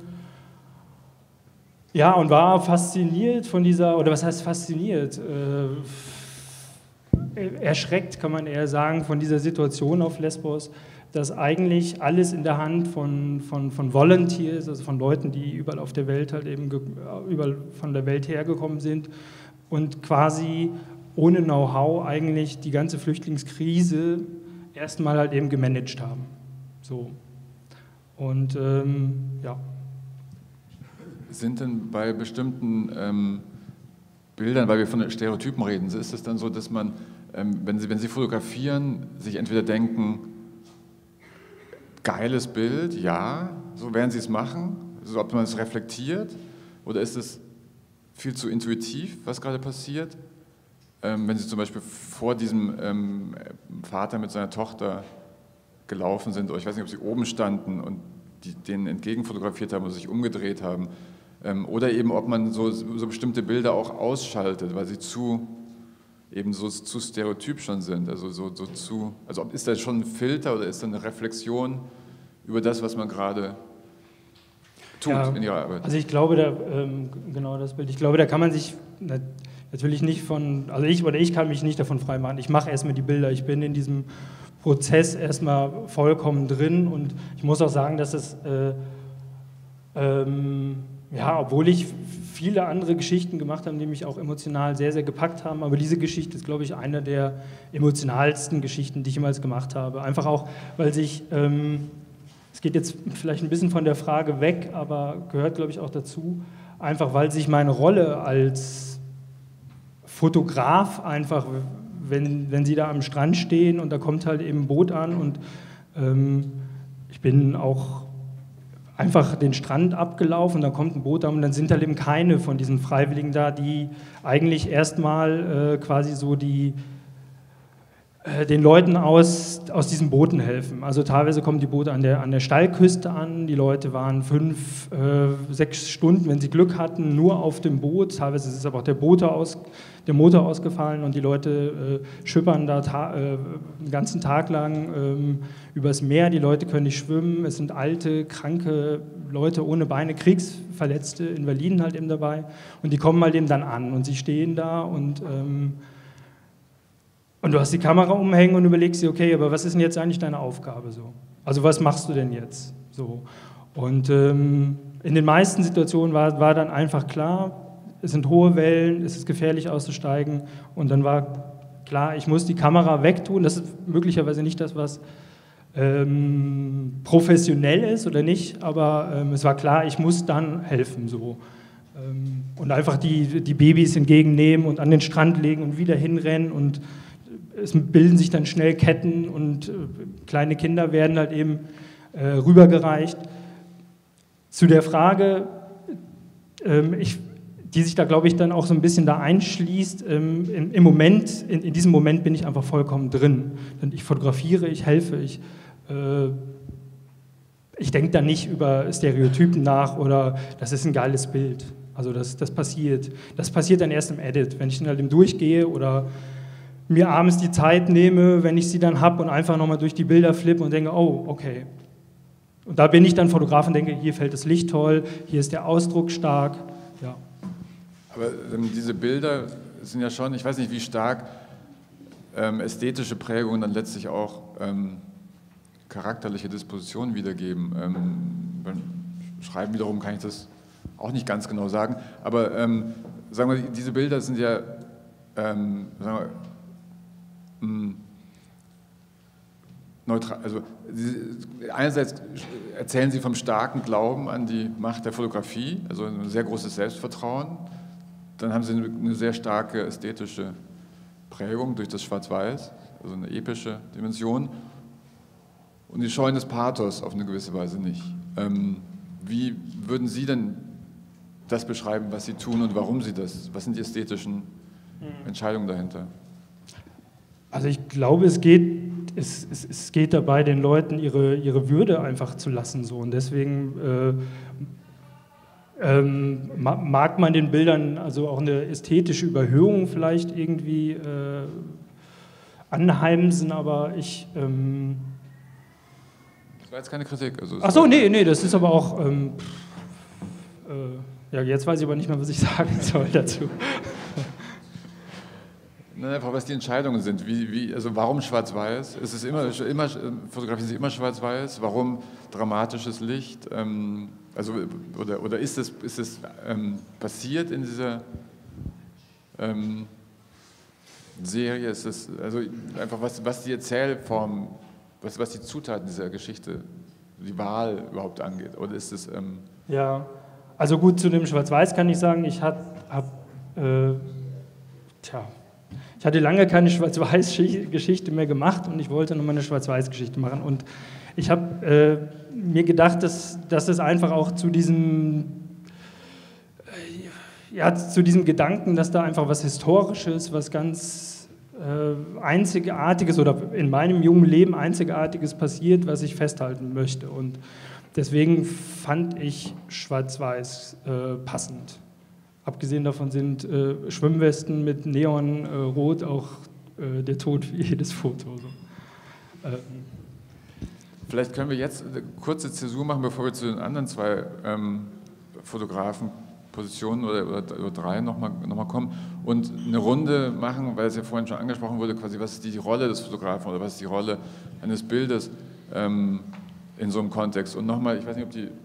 Ja, und war fasziniert von dieser, oder was heißt fasziniert? Erschreckt, kann man eher sagen, von dieser Situation auf Lesbos, dass eigentlich alles in der Hand von Volunteers, also von Leuten, die überall auf der Welt halt eben überall von der Welt hergekommen sind und quasi ohne Know-how eigentlich die ganze Flüchtlingskrise erstmal halt eben gemanagt haben. So. Und ja. Sind denn bei bestimmten Bildern, weil wir von Stereotypen reden, ist es dann so, dass man, wenn Sie fotografieren, sich entweder denken, geiles Bild, ja, so werden Sie es machen, so ob man es reflektiert, oder ist es viel zu intuitiv, was gerade passiert? Wenn Sie zum Beispiel vor diesem Vater mit seiner Tochter gelaufen sind, oder ich weiß nicht, ob Sie oben standen und denen entgegen fotografiert haben oder sich umgedreht haben, oder eben ob man so bestimmte Bilder auch ausschaltet, weil sie zu eben so zu stereotyp schon sind. Also ist das schon ein Filter oder ist das eine Reflexion über das, was man gerade tut in ihrer Arbeit? Also ich glaube, genau das Bild, ich glaube, da kann man sich natürlich nicht ich kann mich nicht davon freimachen. Ich mache erstmal die Bilder, ich bin in diesem Prozess erstmal vollkommen drin und ich muss auch sagen, dass es, obwohl ich viele andere Geschichten gemacht habe, die mich auch emotional sehr, sehr gepackt haben, aber diese Geschichte ist, glaube ich, eine der emotionalsten Geschichten, die ich jemals gemacht habe. Einfach auch, weil sich, es geht jetzt vielleicht ein bisschen von der Frage weg, aber gehört, glaube ich, auch dazu, einfach weil sich meine Rolle als Fotograf einfach, wenn sie da am Strand stehen und da kommt halt eben ein Boot an und ich bin auch einfach den Strand abgelaufen, da kommt ein Boot an und dann sind halt eben keine von diesen Freiwilligen da, die eigentlich erstmal quasi so den Leuten aus diesen Booten helfen. Also teilweise kommen die Boote an der Steilküste an, die Leute waren 5, 6 Stunden, wenn sie Glück hatten, nur auf dem Boot, teilweise ist aber auch der Motor ausgefallen und die Leute schippern da den ganzen Tag lang übers Meer, die Leute können nicht schwimmen, es sind alte, kranke Leute ohne Beine, Kriegsverletzte, Invaliden halt eben dabei und die kommen halt eben dann an und sie stehen da und du hast die Kamera umhängen und überlegst dir, okay, aber was ist denn jetzt eigentlich deine Aufgabe so? Also was machst du denn jetzt? So. Und in den meisten Situationen war dann einfach klar, es sind hohe Wellen, es ist gefährlich auszusteigen und dann war klar, ich muss die Kamera wegtun. Das ist möglicherweise nicht das, was professionell ist oder nicht, aber es war klar, ich muss dann helfen so. Und einfach die Babys entgegennehmen und an den Strand legen und wieder hinrennen und es bilden sich dann schnell Ketten und kleine Kinder werden halt eben rübergereicht. Zu der Frage, die sich da, glaube ich, dann auch so ein bisschen da einschließt, im Moment, in diesem Moment bin ich einfach vollkommen drin. Ich fotografiere, ich helfe, ich denke da nicht über Stereotypen nach oder das ist ein geiles Bild. Also das passiert. Das passiert dann erst im Edit, wenn ich dann halt eben durchgehe oder mir abends die Zeit nehme, wenn ich sie dann habe und einfach nochmal durch die Bilder flippe und denke, oh, okay. Und da bin ich dann Fotograf und denke, hier fällt das Licht toll, hier ist der Ausdruck stark. Ja. Aber diese Bilder sind ja schon, ich weiß nicht, wie stark ästhetische Prägungen dann letztlich auch charakterliche Dispositionen wiedergeben. Beim Schreiben wiederum kann ich das auch nicht ganz genau sagen, aber sagen wir, diese Bilder sind ja, sagen wir, neutral, also einerseits erzählen sie vom starken Glauben an die Macht der Fotografie, also ein sehr großes Selbstvertrauen, dann haben sie eine sehr starke ästhetische Prägung durch das Schwarz-Weiß, also eine epische Dimension und die scheuen des Pathos auf eine gewisse Weise nicht. Wie würden Sie denn das beschreiben, was Sie tun und warum Sie das, was sind die ästhetischen Entscheidungen dahinter? Also ich glaube, es geht dabei, den Leuten ihre Würde einfach zu lassen. So. Und deswegen mag man den Bildern also auch eine ästhetische Überhöhung vielleicht irgendwie anheimsen, aber ich... Das war jetzt keine Kritik. Also ach so, nee, das ist aber auch... ja, jetzt weiß ich aber nicht mehr, was ich sagen soll dazu. Nein, einfach was die Entscheidungen sind. Also warum schwarz-weiß? Fotografieren Sie immer schwarz-weiß? Warum dramatisches Licht? Also, oder ist es passiert in dieser Serie? Ist es also einfach was die Erzählform, was die Zutaten dieser Geschichte, die Wahl überhaupt angeht? Oder ist es? Ja, also gut, zu dem Schwarz-Weiß kann ich sagen, ich hatte lange keine Schwarz-Weiß-Geschichte mehr gemacht und ich wollte nochmal eine Schwarz-Weiß-Geschichte machen. Und ich habe mir gedacht, dass es einfach auch zu diesem Gedanken, dass da einfach was Historisches, was ganz Einzigartiges oder in meinem jungen Leben Einzigartiges passiert, was ich festhalten möchte. Und deswegen fand ich Schwarz-Weiß passend. abgesehen davon sind Schwimmwesten mit Neonrot auch der Tod für jedes Foto. So. Vielleicht können wir jetzt eine kurze Zäsur machen, bevor wir zu den anderen zwei Fotografenpositionen oder drei nochmal kommen und eine Runde machen, weil es ja vorhin schon angesprochen wurde, quasi was ist die Rolle des Fotografen oder was ist die Rolle eines Bildes in so einem Kontext. Und nochmal, ich weiß nicht, ob die,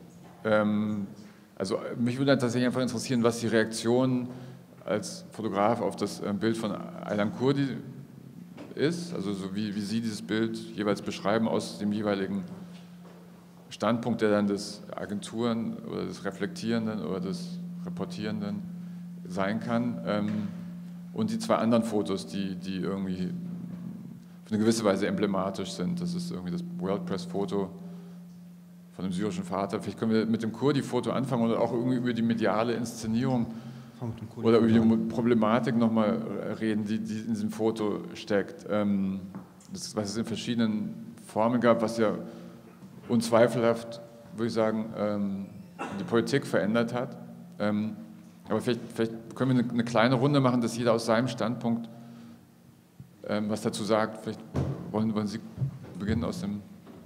also mich würde tatsächlich einfach interessieren, was die Reaktion als Fotograf auf das Bild von Aylan Kurdi ist, also so wie Sie dieses Bild jeweils beschreiben aus dem jeweiligen Standpunkt, der dann des Agenturen oder des Reflektierenden oder des Reportierenden sein kann, und die zwei anderen Fotos, die irgendwie auf eine gewisse Weise emblematisch sind. Das ist irgendwie das WordPress-Foto von dem syrischen Vater. Vielleicht können wir mit dem Kurdi-Foto anfangen oder auch irgendwie über die mediale Inszenierung oder über die Problematik nochmal reden, die in diesem Foto steckt. Was es in verschiedenen Formen gab, was ja unzweifelhaft, würde ich sagen, die Politik verändert hat. Aber vielleicht können wir eine kleine Runde machen, dass jeder aus seinem Standpunkt was dazu sagt. Vielleicht wollen Sie beginnen aus dem...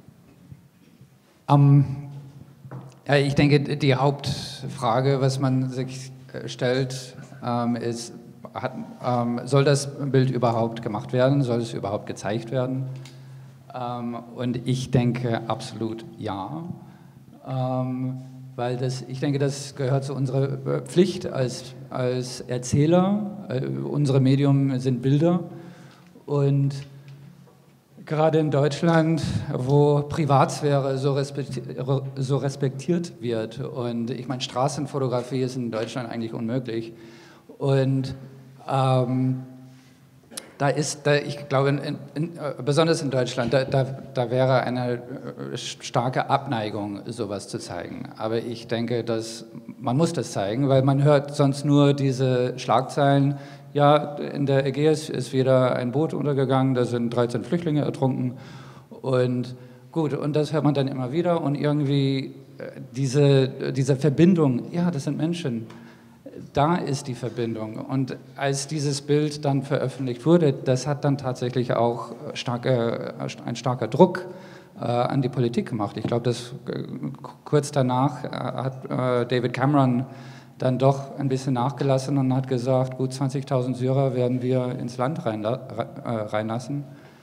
Ja, ich denke, die Hauptfrage, was man sich stellt, ist, soll das Bild überhaupt gemacht werden? Soll es überhaupt gezeigt werden? Und ich denke absolut ja. Weil ich denke, das gehört zu unserer Pflicht als Erzähler. Unsere Medium sind Bilder. Und gerade in Deutschland, wo Privatsphäre so respektiert wird, und ich meine, Straßenfotografie ist in Deutschland eigentlich unmöglich. Und ich glaube, besonders in Deutschland, da wäre eine starke Abneigung, sowas zu zeigen. Aber ich denke, man muss das zeigen, weil man hört sonst nur diese Schlagzeilen. Ja, in der Ägäis ist wieder ein Boot untergegangen, da sind 13 Flüchtlinge ertrunken. Und gut, und das hört man dann immer wieder. Und irgendwie diese Verbindung, ja, das sind Menschen. Da ist die Verbindung. Und als dieses Bild dann veröffentlicht wurde, das hat dann tatsächlich auch ein starker Druck an die Politik gemacht. Ich glaube, kurz danach hat David Cameron dann doch ein bisschen nachgelassen und hat gesagt, gut, 20.000 Syrer werden wir ins Land reinlassen.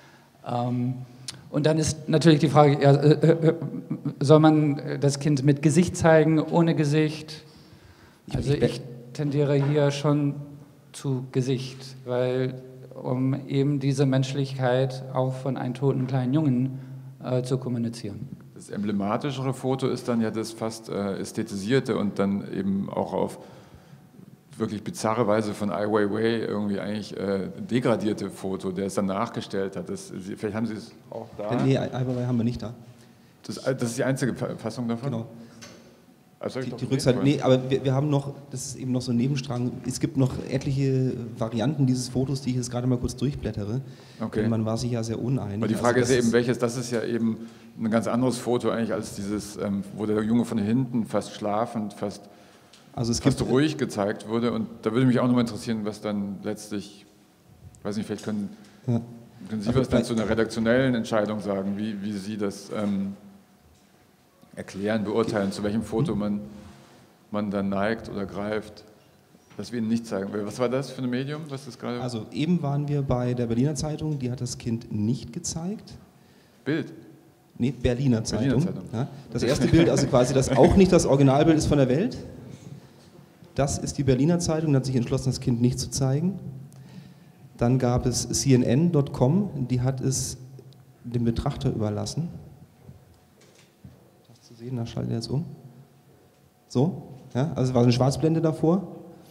Und dann ist natürlich die Frage, ja, soll man das Kind mit Gesicht zeigen, ohne Gesicht? Also ich tendiere hier schon zu Gesicht, weil um eben diese Menschlichkeit auch von einem toten kleinen Jungen zu kommunizieren. Das emblematischere Foto ist dann ja das fast ästhetisierte und dann eben auch auf wirklich bizarre Weise von Ai Weiwei irgendwie eigentlich degradierte Foto, der es dann nachgestellt hat. Vielleicht haben Sie es auch da? Nee, Ai Weiwei haben wir nicht da. Das ist die einzige Fassung davon? Genau. Also die Rückseite, nee, aber wir haben noch, das ist eben noch so ein Nebenstrang, es gibt noch etliche Varianten dieses Fotos, die ich jetzt gerade mal kurz durchblättere. Okay. Man war sich ja sehr uneinig. Aber die Frage ist ja eben, welches, das ist ja eben ein ganz anderes Foto eigentlich als dieses, wo der Junge von hinten fast schlafend, fast ruhig gezeigt wurde. Und da würde mich auch nochmal interessieren, was dann letztlich, ich weiß nicht, vielleicht können Sie was dann zu einer redaktionellen Entscheidung sagen, wie Sie das erklären, beurteilen, zu welchem Foto man dann neigt oder greift, dass wir Ihnen nicht zeigen. Was war das für ein Medium? Was ist gerade? Also eben waren wir bei der Berliner Zeitung, die hat das Kind nicht gezeigt. Bild? Nee, Berliner Zeitung. Ja, das erste Bild, also quasi das auch nicht das Originalbild ist von der Welt. Das ist die Berliner Zeitung, die hat sich entschlossen, das Kind nicht zu zeigen. Dann gab es CNN.com, die hat es dem Betrachter überlassen. Das zu sehen, da schaltet er jetzt um. So, ja, also es war eine Schwarzblende davor.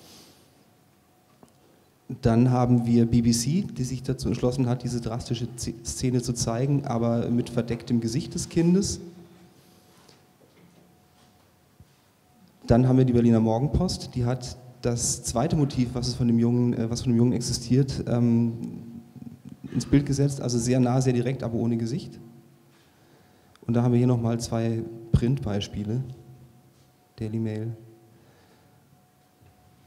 Dann haben wir BBC, die sich dazu entschlossen hat, diese drastische Szene zu zeigen, aber mit verdecktem Gesicht des Kindes. Dann haben wir die Berliner Morgenpost, die hat das zweite Motiv, was von dem Jungen existiert, ins Bild gesetzt, also sehr nah, sehr direkt, aber ohne Gesicht. Und da haben wir hier nochmal zwei Printbeispiele. Daily Mail.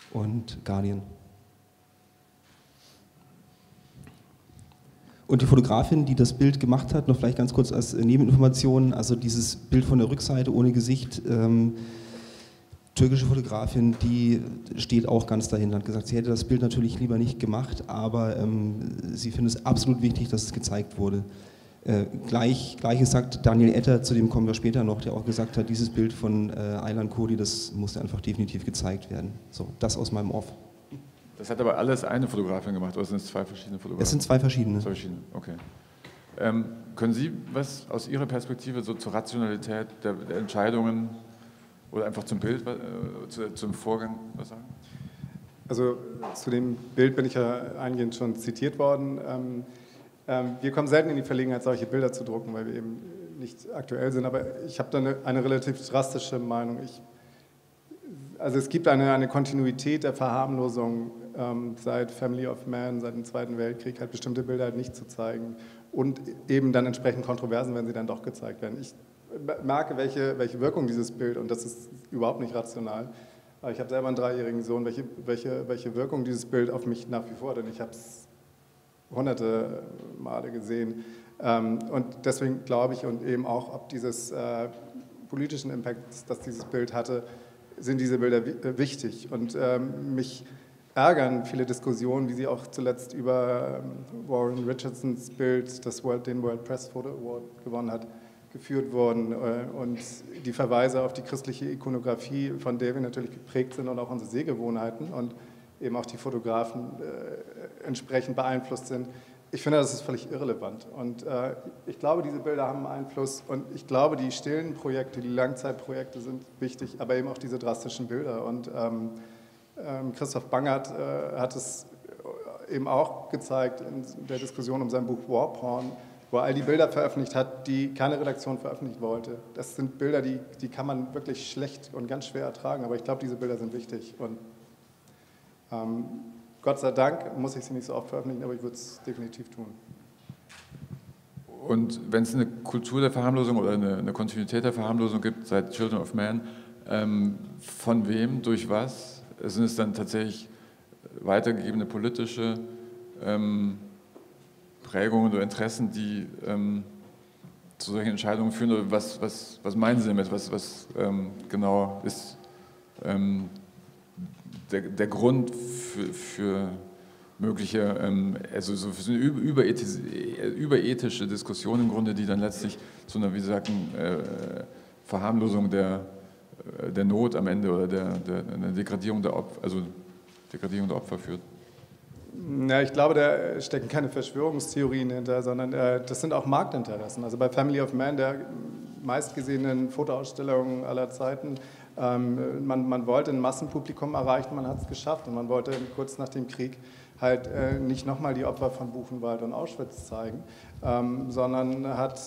und Guardian. Und die Fotografin, die das Bild gemacht hat, noch vielleicht ganz kurz als Nebeninformation, also dieses Bild von der Rückseite ohne Gesicht, türkische Fotografin, die steht auch ganz dahinter, hat gesagt, sie hätte das Bild natürlich lieber nicht gemacht, aber sie findet es absolut wichtig, dass es gezeigt wurde. Gleiches sagt Daniel Etter, zu dem kommen wir später noch, der auch gesagt hat, dieses Bild von Aylan Kurdi, das musste einfach definitiv gezeigt werden. So, das aus meinem Off. Das hat aber alles eine Fotografin gemacht, oder sind es zwei verschiedene Fotografen? Es sind zwei verschiedene. Zwei verschiedene, okay. Können Sie was aus Ihrer Perspektive so zur Rationalität der Entscheidungen oder einfach zum Bild, zum Vorgang was sagen? Also zu dem Bild bin ich ja eingehend schon zitiert worden. Wir kommen selten in die Verlegenheit, solche Bilder zu drucken, weil wir eben nicht aktuell sind, aber ich habe da eine relativ drastische Meinung. Also es gibt eine Kontinuität der Verharmlosung seit Family of Man, seit dem Zweiten Weltkrieg, halt bestimmte Bilder halt nicht zu zeigen und eben dann entsprechend Kontroversen, wenn sie dann doch gezeigt werden. Ich merke, welche Wirkung dieses Bild, und das ist überhaupt nicht rational, aber ich habe selber einen 3-jährigen Sohn, welche Wirkung dieses Bild auf mich nach wie vor hat, denn ich habe es hunderte Male gesehen. Und deswegen glaube ich, und eben auch ob dieses politischen Impact, das dieses Bild hatte, sind diese Bilder wichtig. Und mich ärgern viele Diskussionen, wie sie auch zuletzt über Warren Richardsons Bild, das den World Press Photo Award gewonnen hat, geführt wurden. Und die Verweise auf die christliche Ikonografie, von der wir natürlich geprägt sind, und auch unsere Sehgewohnheiten und eben auch die Fotografen entsprechend beeinflusst sind. Ich finde, das ist völlig irrelevant. Und ich glaube, diese Bilder haben einen Einfluss. Und ich glaube, die stillen Projekte, die Langzeitprojekte sind wichtig, aber eben auch diese drastischen Bilder. Und Christoph Bangert hat es eben auch gezeigt in der Diskussion um sein Buch War Porn, wo er all die Bilder veröffentlicht hat, die keine Redaktion veröffentlichen wollte. Das sind Bilder, die kann man wirklich schlecht und ganz schwer ertragen. Aber ich glaube, diese Bilder sind wichtig. Und Gott sei Dank muss ich sie nicht so oft veröffentlichen, aber ich würde es definitiv tun. Und wenn es eine Kultur der Verharmlosung oder eine Kontinuität der Verharmlosung gibt seit Children of Man, von wem, durch was? Sind es dann tatsächlich weitergegebene politische Prägungen oder Interessen, die zu solchen Entscheidungen führen? Oder was meinen Sie damit? Was genau ist der Grund für mögliche, also so für eine überethische Diskussion im Grunde, die dann letztlich zu einer, wie Sie sagten, Verharmlosung der Not am Ende oder der Degradierung der Opfer führt? Ja, ich glaube, da stecken keine Verschwörungstheorien hinter, sondern das sind auch Marktinteressen. Also bei Family of Man, der meistgesehenen Fotoausstellung aller Zeiten, man wollte ein Massenpublikum erreichen, man hat es geschafft, und man wollte kurz nach dem Krieg halt nicht nochmal die Opfer von Buchenwald und Auschwitz zeigen, sondern hat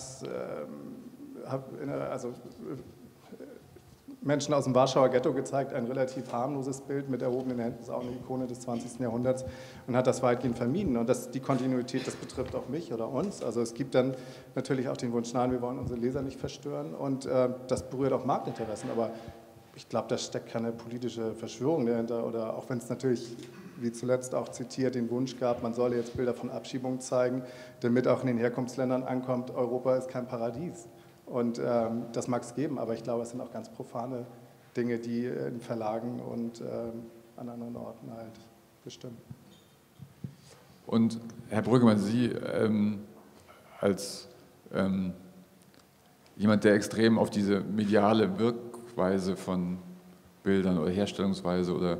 Menschen aus dem Warschauer Ghetto gezeigt, ein relativ harmloses Bild mit erhobenen Händen, ist auch eine Ikone des 20. Jahrhunderts, und hat das weitgehend vermieden. Und die Kontinuität, das betrifft auch mich oder uns. Also es gibt dann natürlich auch den Wunsch, nein, wir wollen unsere Leser nicht verstören, und das berührt auch Marktinteressen. Aber ich glaube, da steckt keine politische Verschwörung dahinter, oder auch wenn es natürlich, wie zuletzt auch zitiert, den Wunsch gab, man solle jetzt Bilder von Abschiebungen zeigen, damit auch in den Herkunftsländern ankommt, Europa ist kein Paradies. Und das mag es geben, aber ich glaube, es sind auch ganz profane Dinge, die in Verlagen und an anderen Orten halt bestimmen. Und Herr Brüggemann, Sie als jemand, der extrem auf diese mediale Wirkweise von Bildern oder Herstellungsweise oder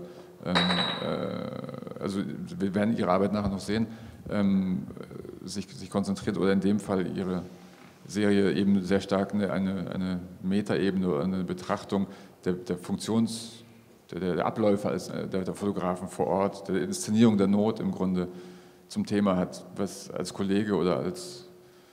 also wir werden Ihre Arbeit nachher noch sehen, sich konzentriert, oder in dem Fall Ihre Serie eben sehr stark eine Metaebene oder eine Betrachtung der der Abläufe der Fotografen vor Ort, der Inszenierung der Not im Grunde zum Thema hat, was als Kollege oder als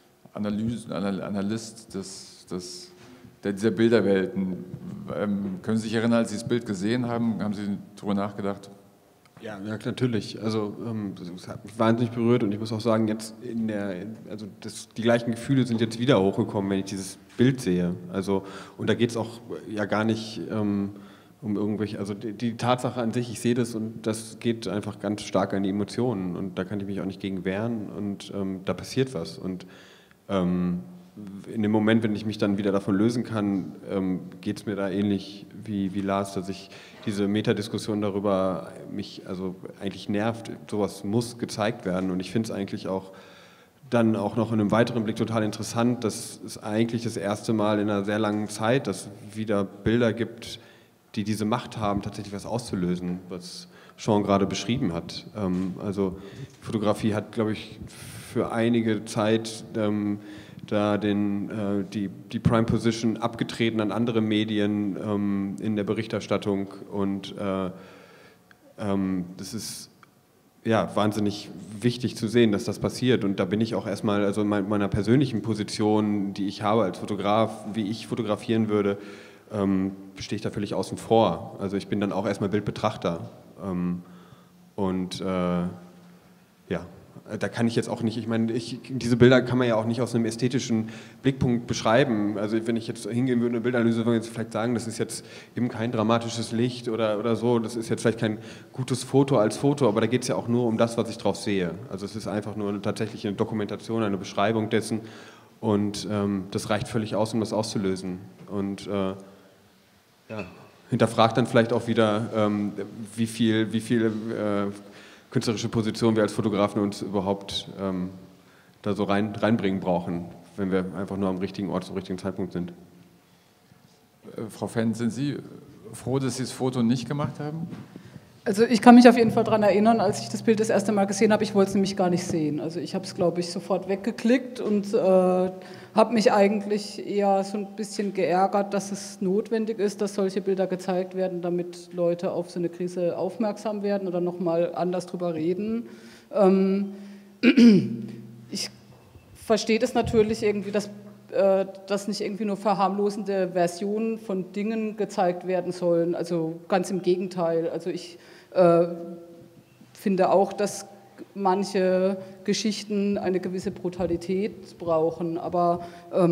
Analyst dieser Bilderwelten, können Sie sich erinnern, als Sie das Bild gesehen haben, haben Sie darüber nachgedacht? Ja, natürlich. Also es hat mich wahnsinnig berührt, und ich muss auch sagen, jetzt die gleichen Gefühle sind jetzt wieder hochgekommen, wenn ich dieses Bild sehe. Also, und da geht es auch ja gar nicht irgendwelche, also die Tatsache an sich, ich sehe das und das geht einfach ganz stark an die Emotionen und da kann ich mich auch nicht gegen wehren und da passiert was und in dem Moment, wenn ich mich dann wieder davon lösen kann, geht es mir da ähnlich wie Lars, dass ich diese Metadiskussion darüber mich also eigentlich nervt, sowas muss gezeigt werden und ich finde es eigentlich auch dann auch noch in einem weiteren Blick total interessant, dass es eigentlich das erste Mal in einer sehr langen Zeit, dass es wieder Bilder gibt, die diese Macht haben, tatsächlich was auszulösen, was Sean gerade beschrieben hat. Also Fotografie hat, glaube ich, für einige Zeit da die Prime Position abgetreten an andere Medien in der Berichterstattung und das ist ja wahnsinnig wichtig zu sehen, dass das passiert und da bin ich auch erstmal, also in meiner persönlichen Position, die ich habe als Fotograf, wie ich fotografieren würde, stehe ich da völlig außen vor. Also ich bin dann auch erstmal Bildbetrachter und ja, da kann ich jetzt auch nicht, ich meine, diese Bilder kann man ja auch nicht aus einem ästhetischen Blickpunkt beschreiben. Also wenn ich jetzt hingehen würde, eine Bildanalyse, würde ich jetzt vielleicht sagen, das ist jetzt eben kein dramatisches Licht oder so, das ist jetzt vielleicht kein gutes Foto als Foto, aber da geht es ja auch nur um das, was ich drauf sehe. Also es ist einfach nur tatsächlich eine Dokumentation, eine Beschreibung dessen und das reicht völlig aus, um das auszulösen. Und ja, hinterfragt dann vielleicht auch wieder, wie viele künstlerische Position wir als Fotografen uns überhaupt da so reinbringen brauchen, wenn wir einfach nur am richtigen Ort zum richtigen Zeitpunkt sind. Frau Fenn, sind Sie froh, dass Sie das Foto nicht gemacht haben? Also ich kann mich auf jeden Fall daran erinnern, als ich das Bild das erste Mal gesehen habe, ich wollte es nämlich gar nicht sehen. Also ich habe es, glaube ich, sofort weggeklickt und habe mich eigentlich eher so ein bisschen geärgert, dass es notwendig ist, dass solche Bilder gezeigt werden, damit Leute auf so eine Krise aufmerksam werden oder nochmal anders drüber reden. Ich verstehe das natürlich irgendwie, dass nicht irgendwie nur verharmlosende Versionen von Dingen gezeigt werden sollen. Also ganz im Gegenteil. Also ich finde auch, dass manche Geschichten eine gewisse Brutalität brauchen. Aber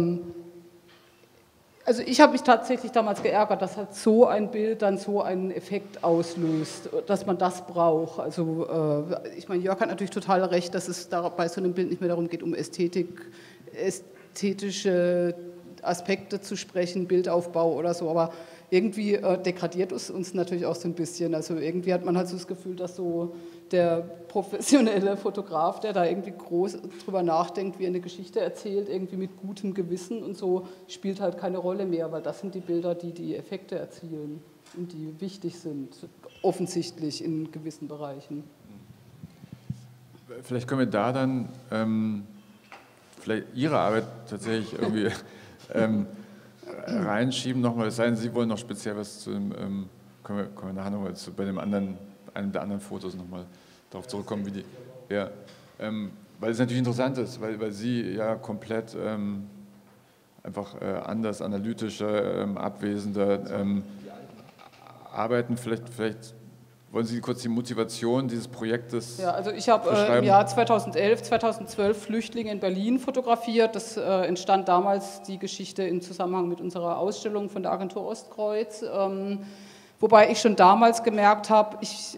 also ich habe mich tatsächlich damals geärgert, dass halt so ein Bild dann so einen Effekt auslöst, dass man das braucht. Also ich meine, Jörg hat natürlich total recht, dass es bei so einem Bild nicht mehr darum geht, um ästhetische Aspekte zu sprechen, Bildaufbau oder so, aber irgendwie degradiert es uns natürlich auch so ein bisschen. Also irgendwie hat man halt so das Gefühl, dass so der professionelle Fotograf, der da irgendwie groß drüber nachdenkt, wie er eine Geschichte erzählt, irgendwie mit gutem Gewissen und so, spielt halt keine Rolle mehr, weil das sind die Bilder, die die Effekte erzielen und die wichtig sind, offensichtlich in gewissen Bereichen. Vielleicht können wir da dann vielleicht Ihre Arbeit tatsächlich irgendwie reinschieben nochmal, es sei denn, Sie wollen noch speziell was zu dem, können wir nachher nochmal bei einem der anderen Fotos nochmal darauf zurückkommen, wie die, ja, weil es natürlich interessant ist, weil Sie ja komplett einfach anders, analytischer, abwesender arbeiten, vielleicht wollen Sie kurz die Motivation dieses Projektes Ja, also ich habe im Jahr 2011, 2012 Flüchtlinge in Berlin fotografiert. Das entstand damals die Geschichte im Zusammenhang mit unserer Ausstellung von der Agentur Ostkreuz. Wobei ich schon damals gemerkt habe,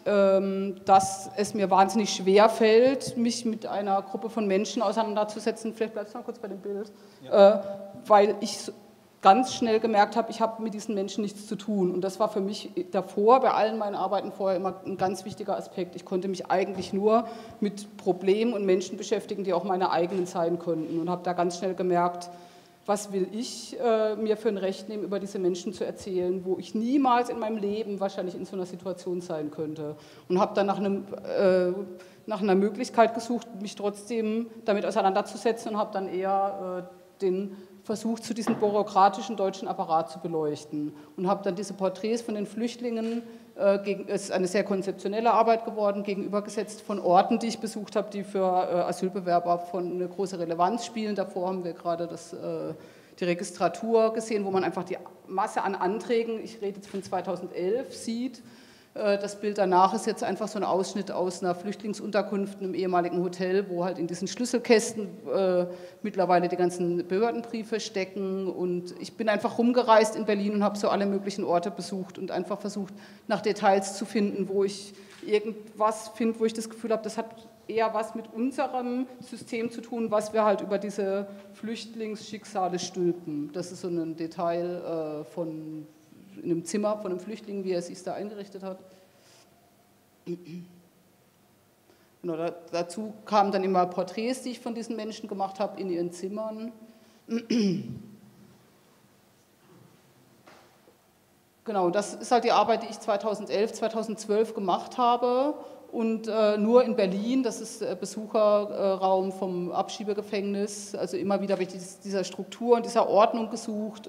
dass es mir wahnsinnig schwer fällt, mich mit einer Gruppe von Menschen auseinanderzusetzen. Vielleicht bleibst du mal kurz bei dem Bild. Ja. Weil ich ganz schnell gemerkt habe, ich habe mit diesen Menschen nichts zu tun. Und das war für mich davor, bei allen meinen Arbeiten vorher, immer ein ganz wichtiger Aspekt. Ich konnte mich eigentlich nur mit Problemen und Menschen beschäftigen, die auch meine eigenen sein konnten. Und habe da ganz schnell gemerkt, was will ich mir für ein Recht nehmen, über diese Menschen zu erzählen, wo ich niemals in meinem Leben wahrscheinlich in so einer Situation sein könnte. Und habe dann nach einer Möglichkeit gesucht, mich trotzdem damit auseinanderzusetzen und habe dann eher den versucht, zu diesem bürokratischen deutschen Apparat zu beleuchten und habe dann diese Porträts von den Flüchtlingen, es ist eine sehr konzeptionelle Arbeit geworden, gegenübergesetzt von Orten, die ich besucht habe, die für Asylbewerber eine große Relevanz spielen. Davor haben wir gerade die Registratur gesehen, wo man einfach die Masse an Anträgen, ich rede jetzt von 2011, sieht, Das Bild danach ist jetzt einfach so ein Ausschnitt aus einer Flüchtlingsunterkunft, einem ehemaligen Hotel, wo halt in diesen Schlüsselkästen mittlerweile die ganzen Behördenbriefe stecken. Und ich bin einfach rumgereist in Berlin und habe so alle möglichen Orte besucht und einfach versucht, nach Details zu finden, wo ich irgendwas finde, wo ich das Gefühl habe, das hat eher was mit unserem System zu tun, was wir halt über diese Flüchtlingsschicksale stülpen. Das ist so ein Detail von in einem Zimmer von einem Flüchtling, wie er es sich da eingerichtet hat. Genau, dazu kamen dann immer Porträts, die ich von diesen Menschen gemacht habe, in ihren Zimmern. Genau, das ist halt die Arbeit, die ich 2011, 2012 gemacht habe. Und nur in Berlin, das ist Besucherraum vom Abschiebegefängnis, also immer wieder habe ich dieser Struktur und dieser Ordnung gesucht,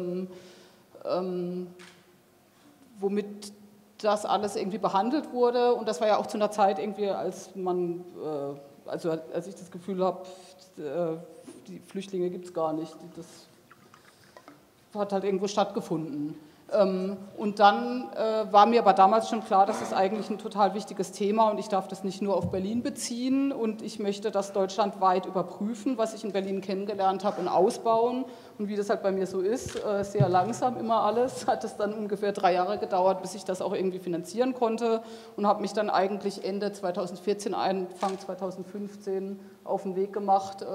womit das alles irgendwie behandelt wurde. Und das war ja auch zu einer Zeit irgendwie, als ich das Gefühl habe, die Flüchtlinge gibt es gar nicht. Das hat halt irgendwo stattgefunden. Und dann war mir aber damals schon klar, das ist eigentlich ein total wichtiges Thema und ich darf das nicht nur auf Berlin beziehen und ich möchte das deutschlandweit überprüfen, was ich in Berlin kennengelernt habe und ausbauen. Und wie das halt bei mir so ist, sehr langsam immer alles, hat es dann ungefähr 3 Jahre gedauert, bis ich das auch irgendwie finanzieren konnte und habe mich dann eigentlich Ende 2014, Anfang 2015 auf den Weg gemacht,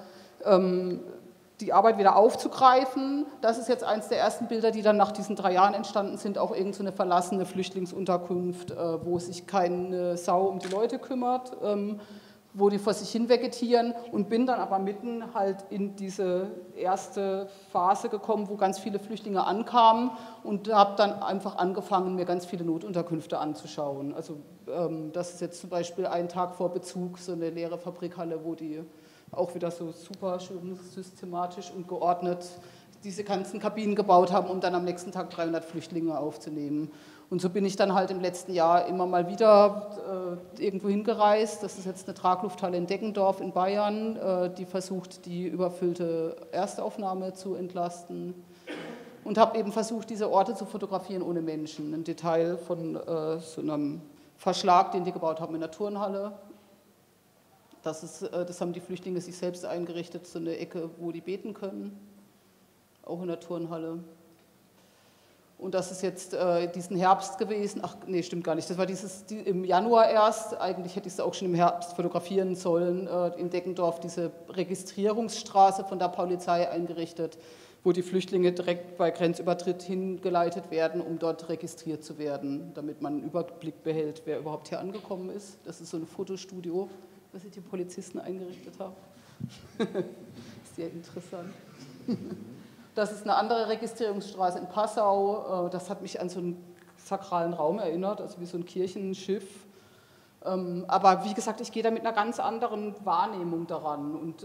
die Arbeit wieder aufzugreifen. Das ist jetzt eines der ersten Bilder, die dann nach diesen 3 Jahren entstanden sind, auch irgend so eine verlassene Flüchtlingsunterkunft, wo sich keine Sau um die Leute kümmert, wo die vor sich hin vegetieren und bin dann aber mitten halt in diese erste Phase gekommen, wo ganz viele Flüchtlinge ankamen und habe dann einfach angefangen, mir ganz viele Notunterkünfte anzuschauen. Also das ist jetzt zum Beispiel einen Tag vor Bezug so eine leere Fabrikhalle, wo die auch wieder so super schön systematisch und geordnet diese ganzen Kabinen gebaut haben, um dann am nächsten Tag 300 Flüchtlinge aufzunehmen. Und so bin ich dann halt im letzten Jahr immer mal wieder irgendwo hingereist. Das ist jetzt eine Traglufthalle in Deggendorf in Bayern, die versucht, die überfüllte Erstaufnahme zu entlasten. Und habe eben versucht, diese Orte zu fotografieren ohne Menschen. Ein Detail von so einem Verschlag, den die gebaut haben in der Turnhalle. Das haben die Flüchtlinge sich selbst eingerichtet, so eine Ecke, wo die beten können, auch in der Turnhalle. Und das ist jetzt diesen Herbst gewesen, ach nee, stimmt gar nicht, das war im Januar erst, eigentlich hätte ich es auch schon im Herbst fotografieren sollen, in Deggendorf diese Registrierungsstraße von der Polizei eingerichtet, wo die Flüchtlinge direkt bei Grenzübertritt hingeleitet werden, um dort registriert zu werden, damit man einen Überblick behält, wer überhaupt hier angekommen ist. Das ist so ein Fotostudio, was ich die Polizisten eingerichtet habe. Sehr interessant. Das ist eine andere Registrierungsstraße in Passau. Das hat mich an so einen sakralen Raum erinnert, also wie so ein Kirchenschiff. Aber wie gesagt, ich gehe da mit einer ganz anderen Wahrnehmung daran. Und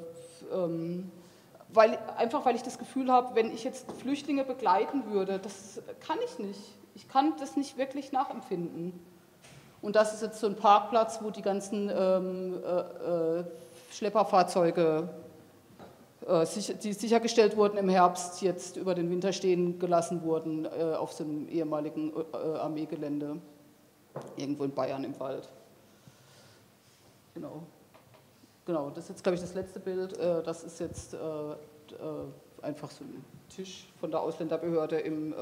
weil ich das Gefühl habe, wenn ich jetzt Flüchtlinge begleiten würde, das kann ich nicht. Ich kann das nicht wirklich nachempfinden. Und das ist jetzt so ein Parkplatz, wo die ganzen Schlepperfahrzeuge, die sichergestellt wurden im Herbst, jetzt über den Winter stehen gelassen wurden auf so einem ehemaligen Armeegelände, irgendwo in Bayern im Wald. Genau, das ist jetzt, glaube ich, das letzte Bild. Das ist jetzt einfach so ein Tisch von der Ausländerbehörde im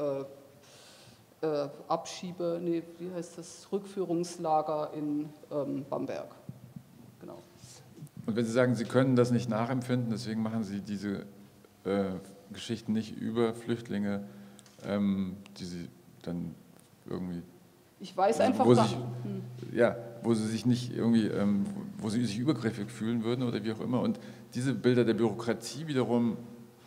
Rückführungslager in Bamberg. Genau. Und wenn Sie sagen, Sie können das nicht nachempfinden, deswegen machen Sie diese Geschichten nicht über Flüchtlinge, die Sie dann irgendwie... Ich weiß einfach wo Sie sich nicht irgendwie, wo Sie sich übergriffig fühlen würden oder wie auch immer. Und diese Bilder der Bürokratie wiederum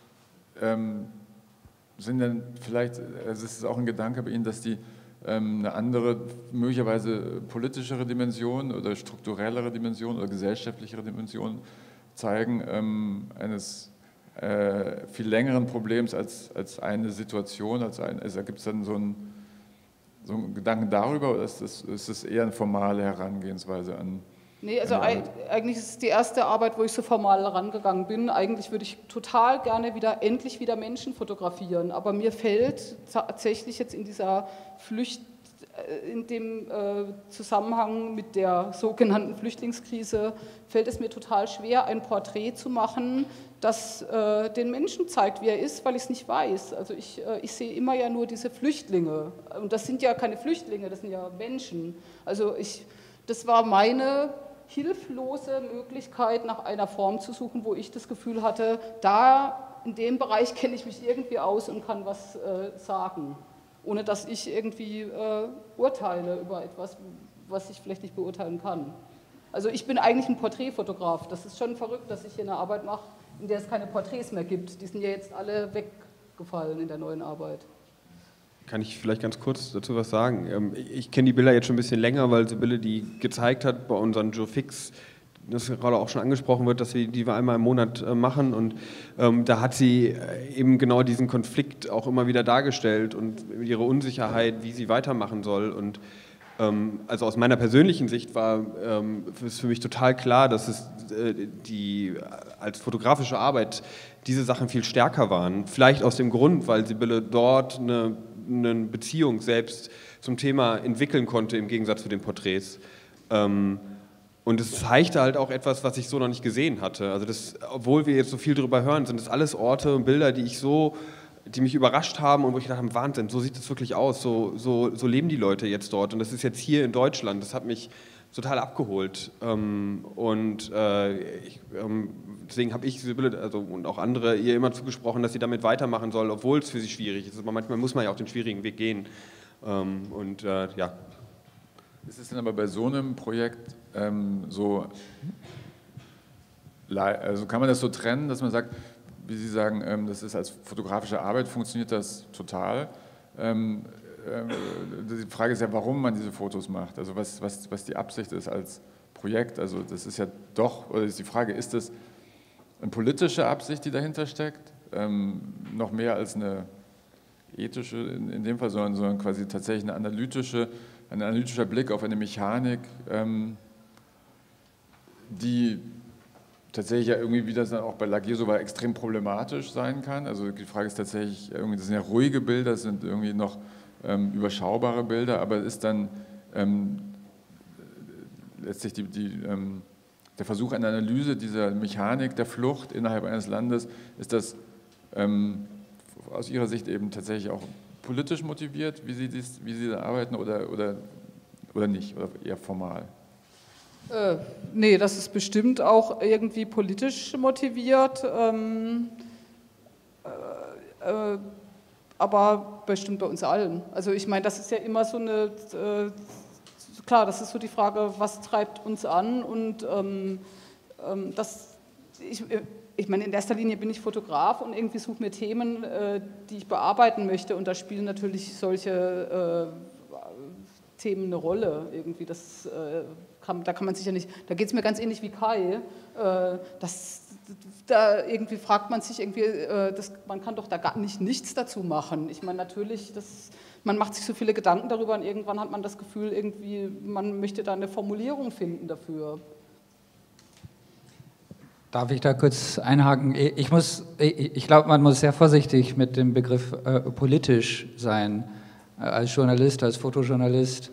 sind dann vielleicht, also es ist auch ein Gedanke bei Ihnen, dass die eine andere, möglicherweise politischere Dimension oder strukturellere Dimension oder gesellschaftlichere Dimension zeigen, eines viel längeren Problems als eine Situation, also gibt es dann so einen Gedanken darüber oder ist es eher eine formale Herangehensweise an? Nee, also eigentlich ist es die erste Arbeit, wo ich so formal rangegangen bin. Eigentlich würde ich total gerne endlich wieder Menschen fotografieren, aber mir fällt tatsächlich jetzt in dieser in dem Zusammenhang mit der sogenannten Flüchtlingskrise fällt es mir total schwer, ein Porträt zu machen, das den Menschen zeigt, wie er ist, weil ich es nicht weiß. Also ich sehe immer ja nur diese Flüchtlinge. Und das sind ja keine Flüchtlinge, das sind ja Menschen. Also das war meine hilflose Möglichkeit, nach einer Form zu suchen, wo ich das Gefühl hatte, in dem Bereich kenne ich mich irgendwie aus und kann was sagen, ohne dass ich irgendwie urteile über etwas, was ich vielleicht nicht beurteilen kann. Also ich bin eigentlich ein Porträtfotograf. Das ist schon verrückt, dass ich hier eine Arbeit mache, in der es keine Porträts mehr gibt. Die sind ja jetzt alle weggefallen in der neuen Arbeit. Kann ich vielleicht ganz kurz dazu was sagen? Ich kenne die Bilder jetzt schon ein bisschen länger, weil Sibylle die gezeigt hat bei unseren Joe Fix, das gerade auch schon angesprochen wird, dass die wir einmal im Monat machen, und da hat sie eben genau diesen Konflikt auch immer wieder dargestellt und ihre Unsicherheit, wie sie weitermachen soll. Und also aus meiner persönlichen Sicht war es für mich total klar, dass es als fotografische Arbeit diese Sachen viel stärker waren. Vielleicht aus dem Grund, weil Sibylle dort eine Beziehung selbst zum Thema entwickeln konnte, im Gegensatz zu den Porträts. Und es zeigte halt auch etwas, was ich so noch nicht gesehen hatte. Also obwohl wir jetzt so viel darüber hören, sind das alles Orte und Bilder, die mich überrascht haben und wo ich gedacht habe, Wahnsinn, so sieht es wirklich aus, so leben die Leute jetzt dort. Und das ist jetzt hier in Deutschland, das hat mich total abgeholt. Deswegen habe ich Sibylle und auch andere ihr immer zugesprochen, dass sie damit weitermachen soll, obwohl es für sie schwierig ist. Aber manchmal muss man ja auch den schwierigen Weg gehen. Ja. Ist es denn aber bei so einem Projekt also kann man das so trennen, dass man sagt, wie Sie sagen, das ist als fotografische Arbeit, funktioniert das total? Die Frage ist ja, warum man diese Fotos macht, also was die Absicht ist als Projekt. Also das ist ja doch, oder ist die Frage, ist das eine politische Absicht, die dahinter steckt? Noch mehr als eine ethische in dem Fall, sondern quasi tatsächlich ein analytischer Blick auf eine Mechanik, die tatsächlich ja irgendwie, wie das dann auch bei Laguerre so war, extrem problematisch sein kann. Also die Frage ist tatsächlich, das sind ja ruhige Bilder, das sind irgendwie noch überschaubare Bilder, aber ist dann letztlich der Versuch einer Analyse dieser Mechanik der Flucht innerhalb eines Landes, ist das aus Ihrer Sicht eben tatsächlich auch politisch motiviert, wie Sie da arbeiten, oder nicht, oder eher formal? Nee, das ist bestimmt auch irgendwie politisch motiviert, aber bestimmt bei uns allen. Also ich meine, das ist ja immer so klar, das ist so die Frage, was treibt uns an, und ich meine, in erster Linie bin ich Fotograf und irgendwie suche mir Themen, die ich bearbeiten möchte, und da spielen natürlich solche Themen eine Rolle irgendwie. Da kann man sich ja nicht, da geht es mir ganz ähnlich wie Kai, da irgendwie fragt man sich irgendwie, man kann doch da gar nichts dazu machen. Ich meine, natürlich, man macht sich so viele Gedanken darüber, und irgendwann hat man das Gefühl, irgendwie, man möchte da eine Formulierung finden dafür. Darf ich da kurz einhaken? Ich glaube, man muss sehr vorsichtig mit dem Begriff politisch sein, als Journalist, als Fotojournalist.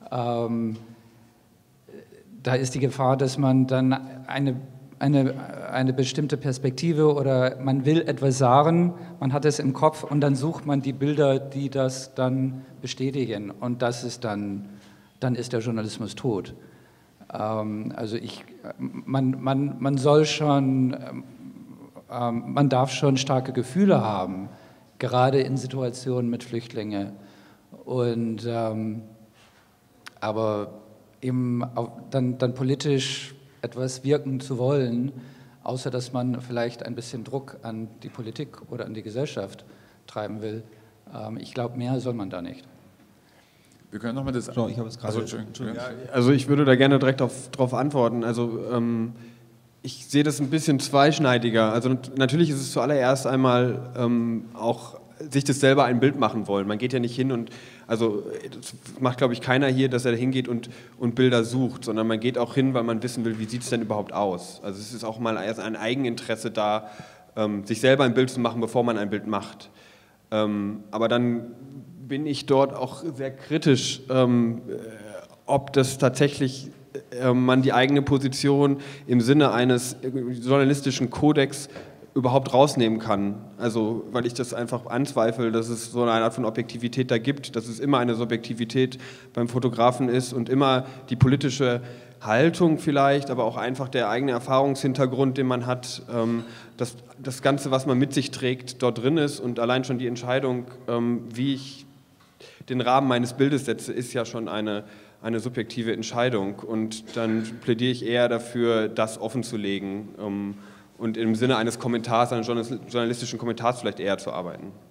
Da ist die Gefahr, dass man dann eine bestimmte Perspektive, oder man will etwas sagen, man hat es im Kopf, und dann sucht man die Bilder, die das dann bestätigen, und das ist dann ist der Journalismus tot. Also man soll schon, man darf schon starke Gefühle haben, gerade in Situationen mit Flüchtlingen, und aber eben dann politisch etwas wirken zu wollen, außer dass man vielleicht ein bisschen Druck an die Politik oder an die Gesellschaft treiben will. Ich glaube, mehr soll man da nicht. Wir können nochmal das... Ich habe es gerade... Also ich würde da gerne direkt darauf antworten. Also ich sehe das ein bisschen zweischneidiger. Also natürlich ist es zuallererst einmal auch sich das selber ein Bild machen wollen. Man geht ja nicht hin und, also das macht, glaube ich, keiner hier, dass er hingeht und Bilder sucht, sondern man geht auch hin, weil man wissen will, wie sieht es denn überhaupt aus. Also es ist auch mal erst ein Eigeninteresse da, sich selber ein Bild zu machen, bevor man ein Bild macht. Aber dann bin ich dort auch sehr kritisch, ob das tatsächlich man die eigene Position im Sinne eines journalistischen Kodex überhaupt rausnehmen kann. Also, weil ich das einfach anzweifle, dass es so eine Art von Objektivität da gibt, dass es immer eine Subjektivität beim Fotografen ist und immer die politische Haltung vielleicht, aber auch einfach der eigene Erfahrungshintergrund, den man hat, das Ganze, was man mit sich trägt, dort drin ist und allein schon die Entscheidung, wie ich den Rahmen meines Bildes setze, ist ja schon eine subjektive Entscheidung und dann plädiere ich eher dafür, das offen zu legen und im Sinne eines Kommentars, eines journalistischen Kommentars vielleicht eher zu arbeiten.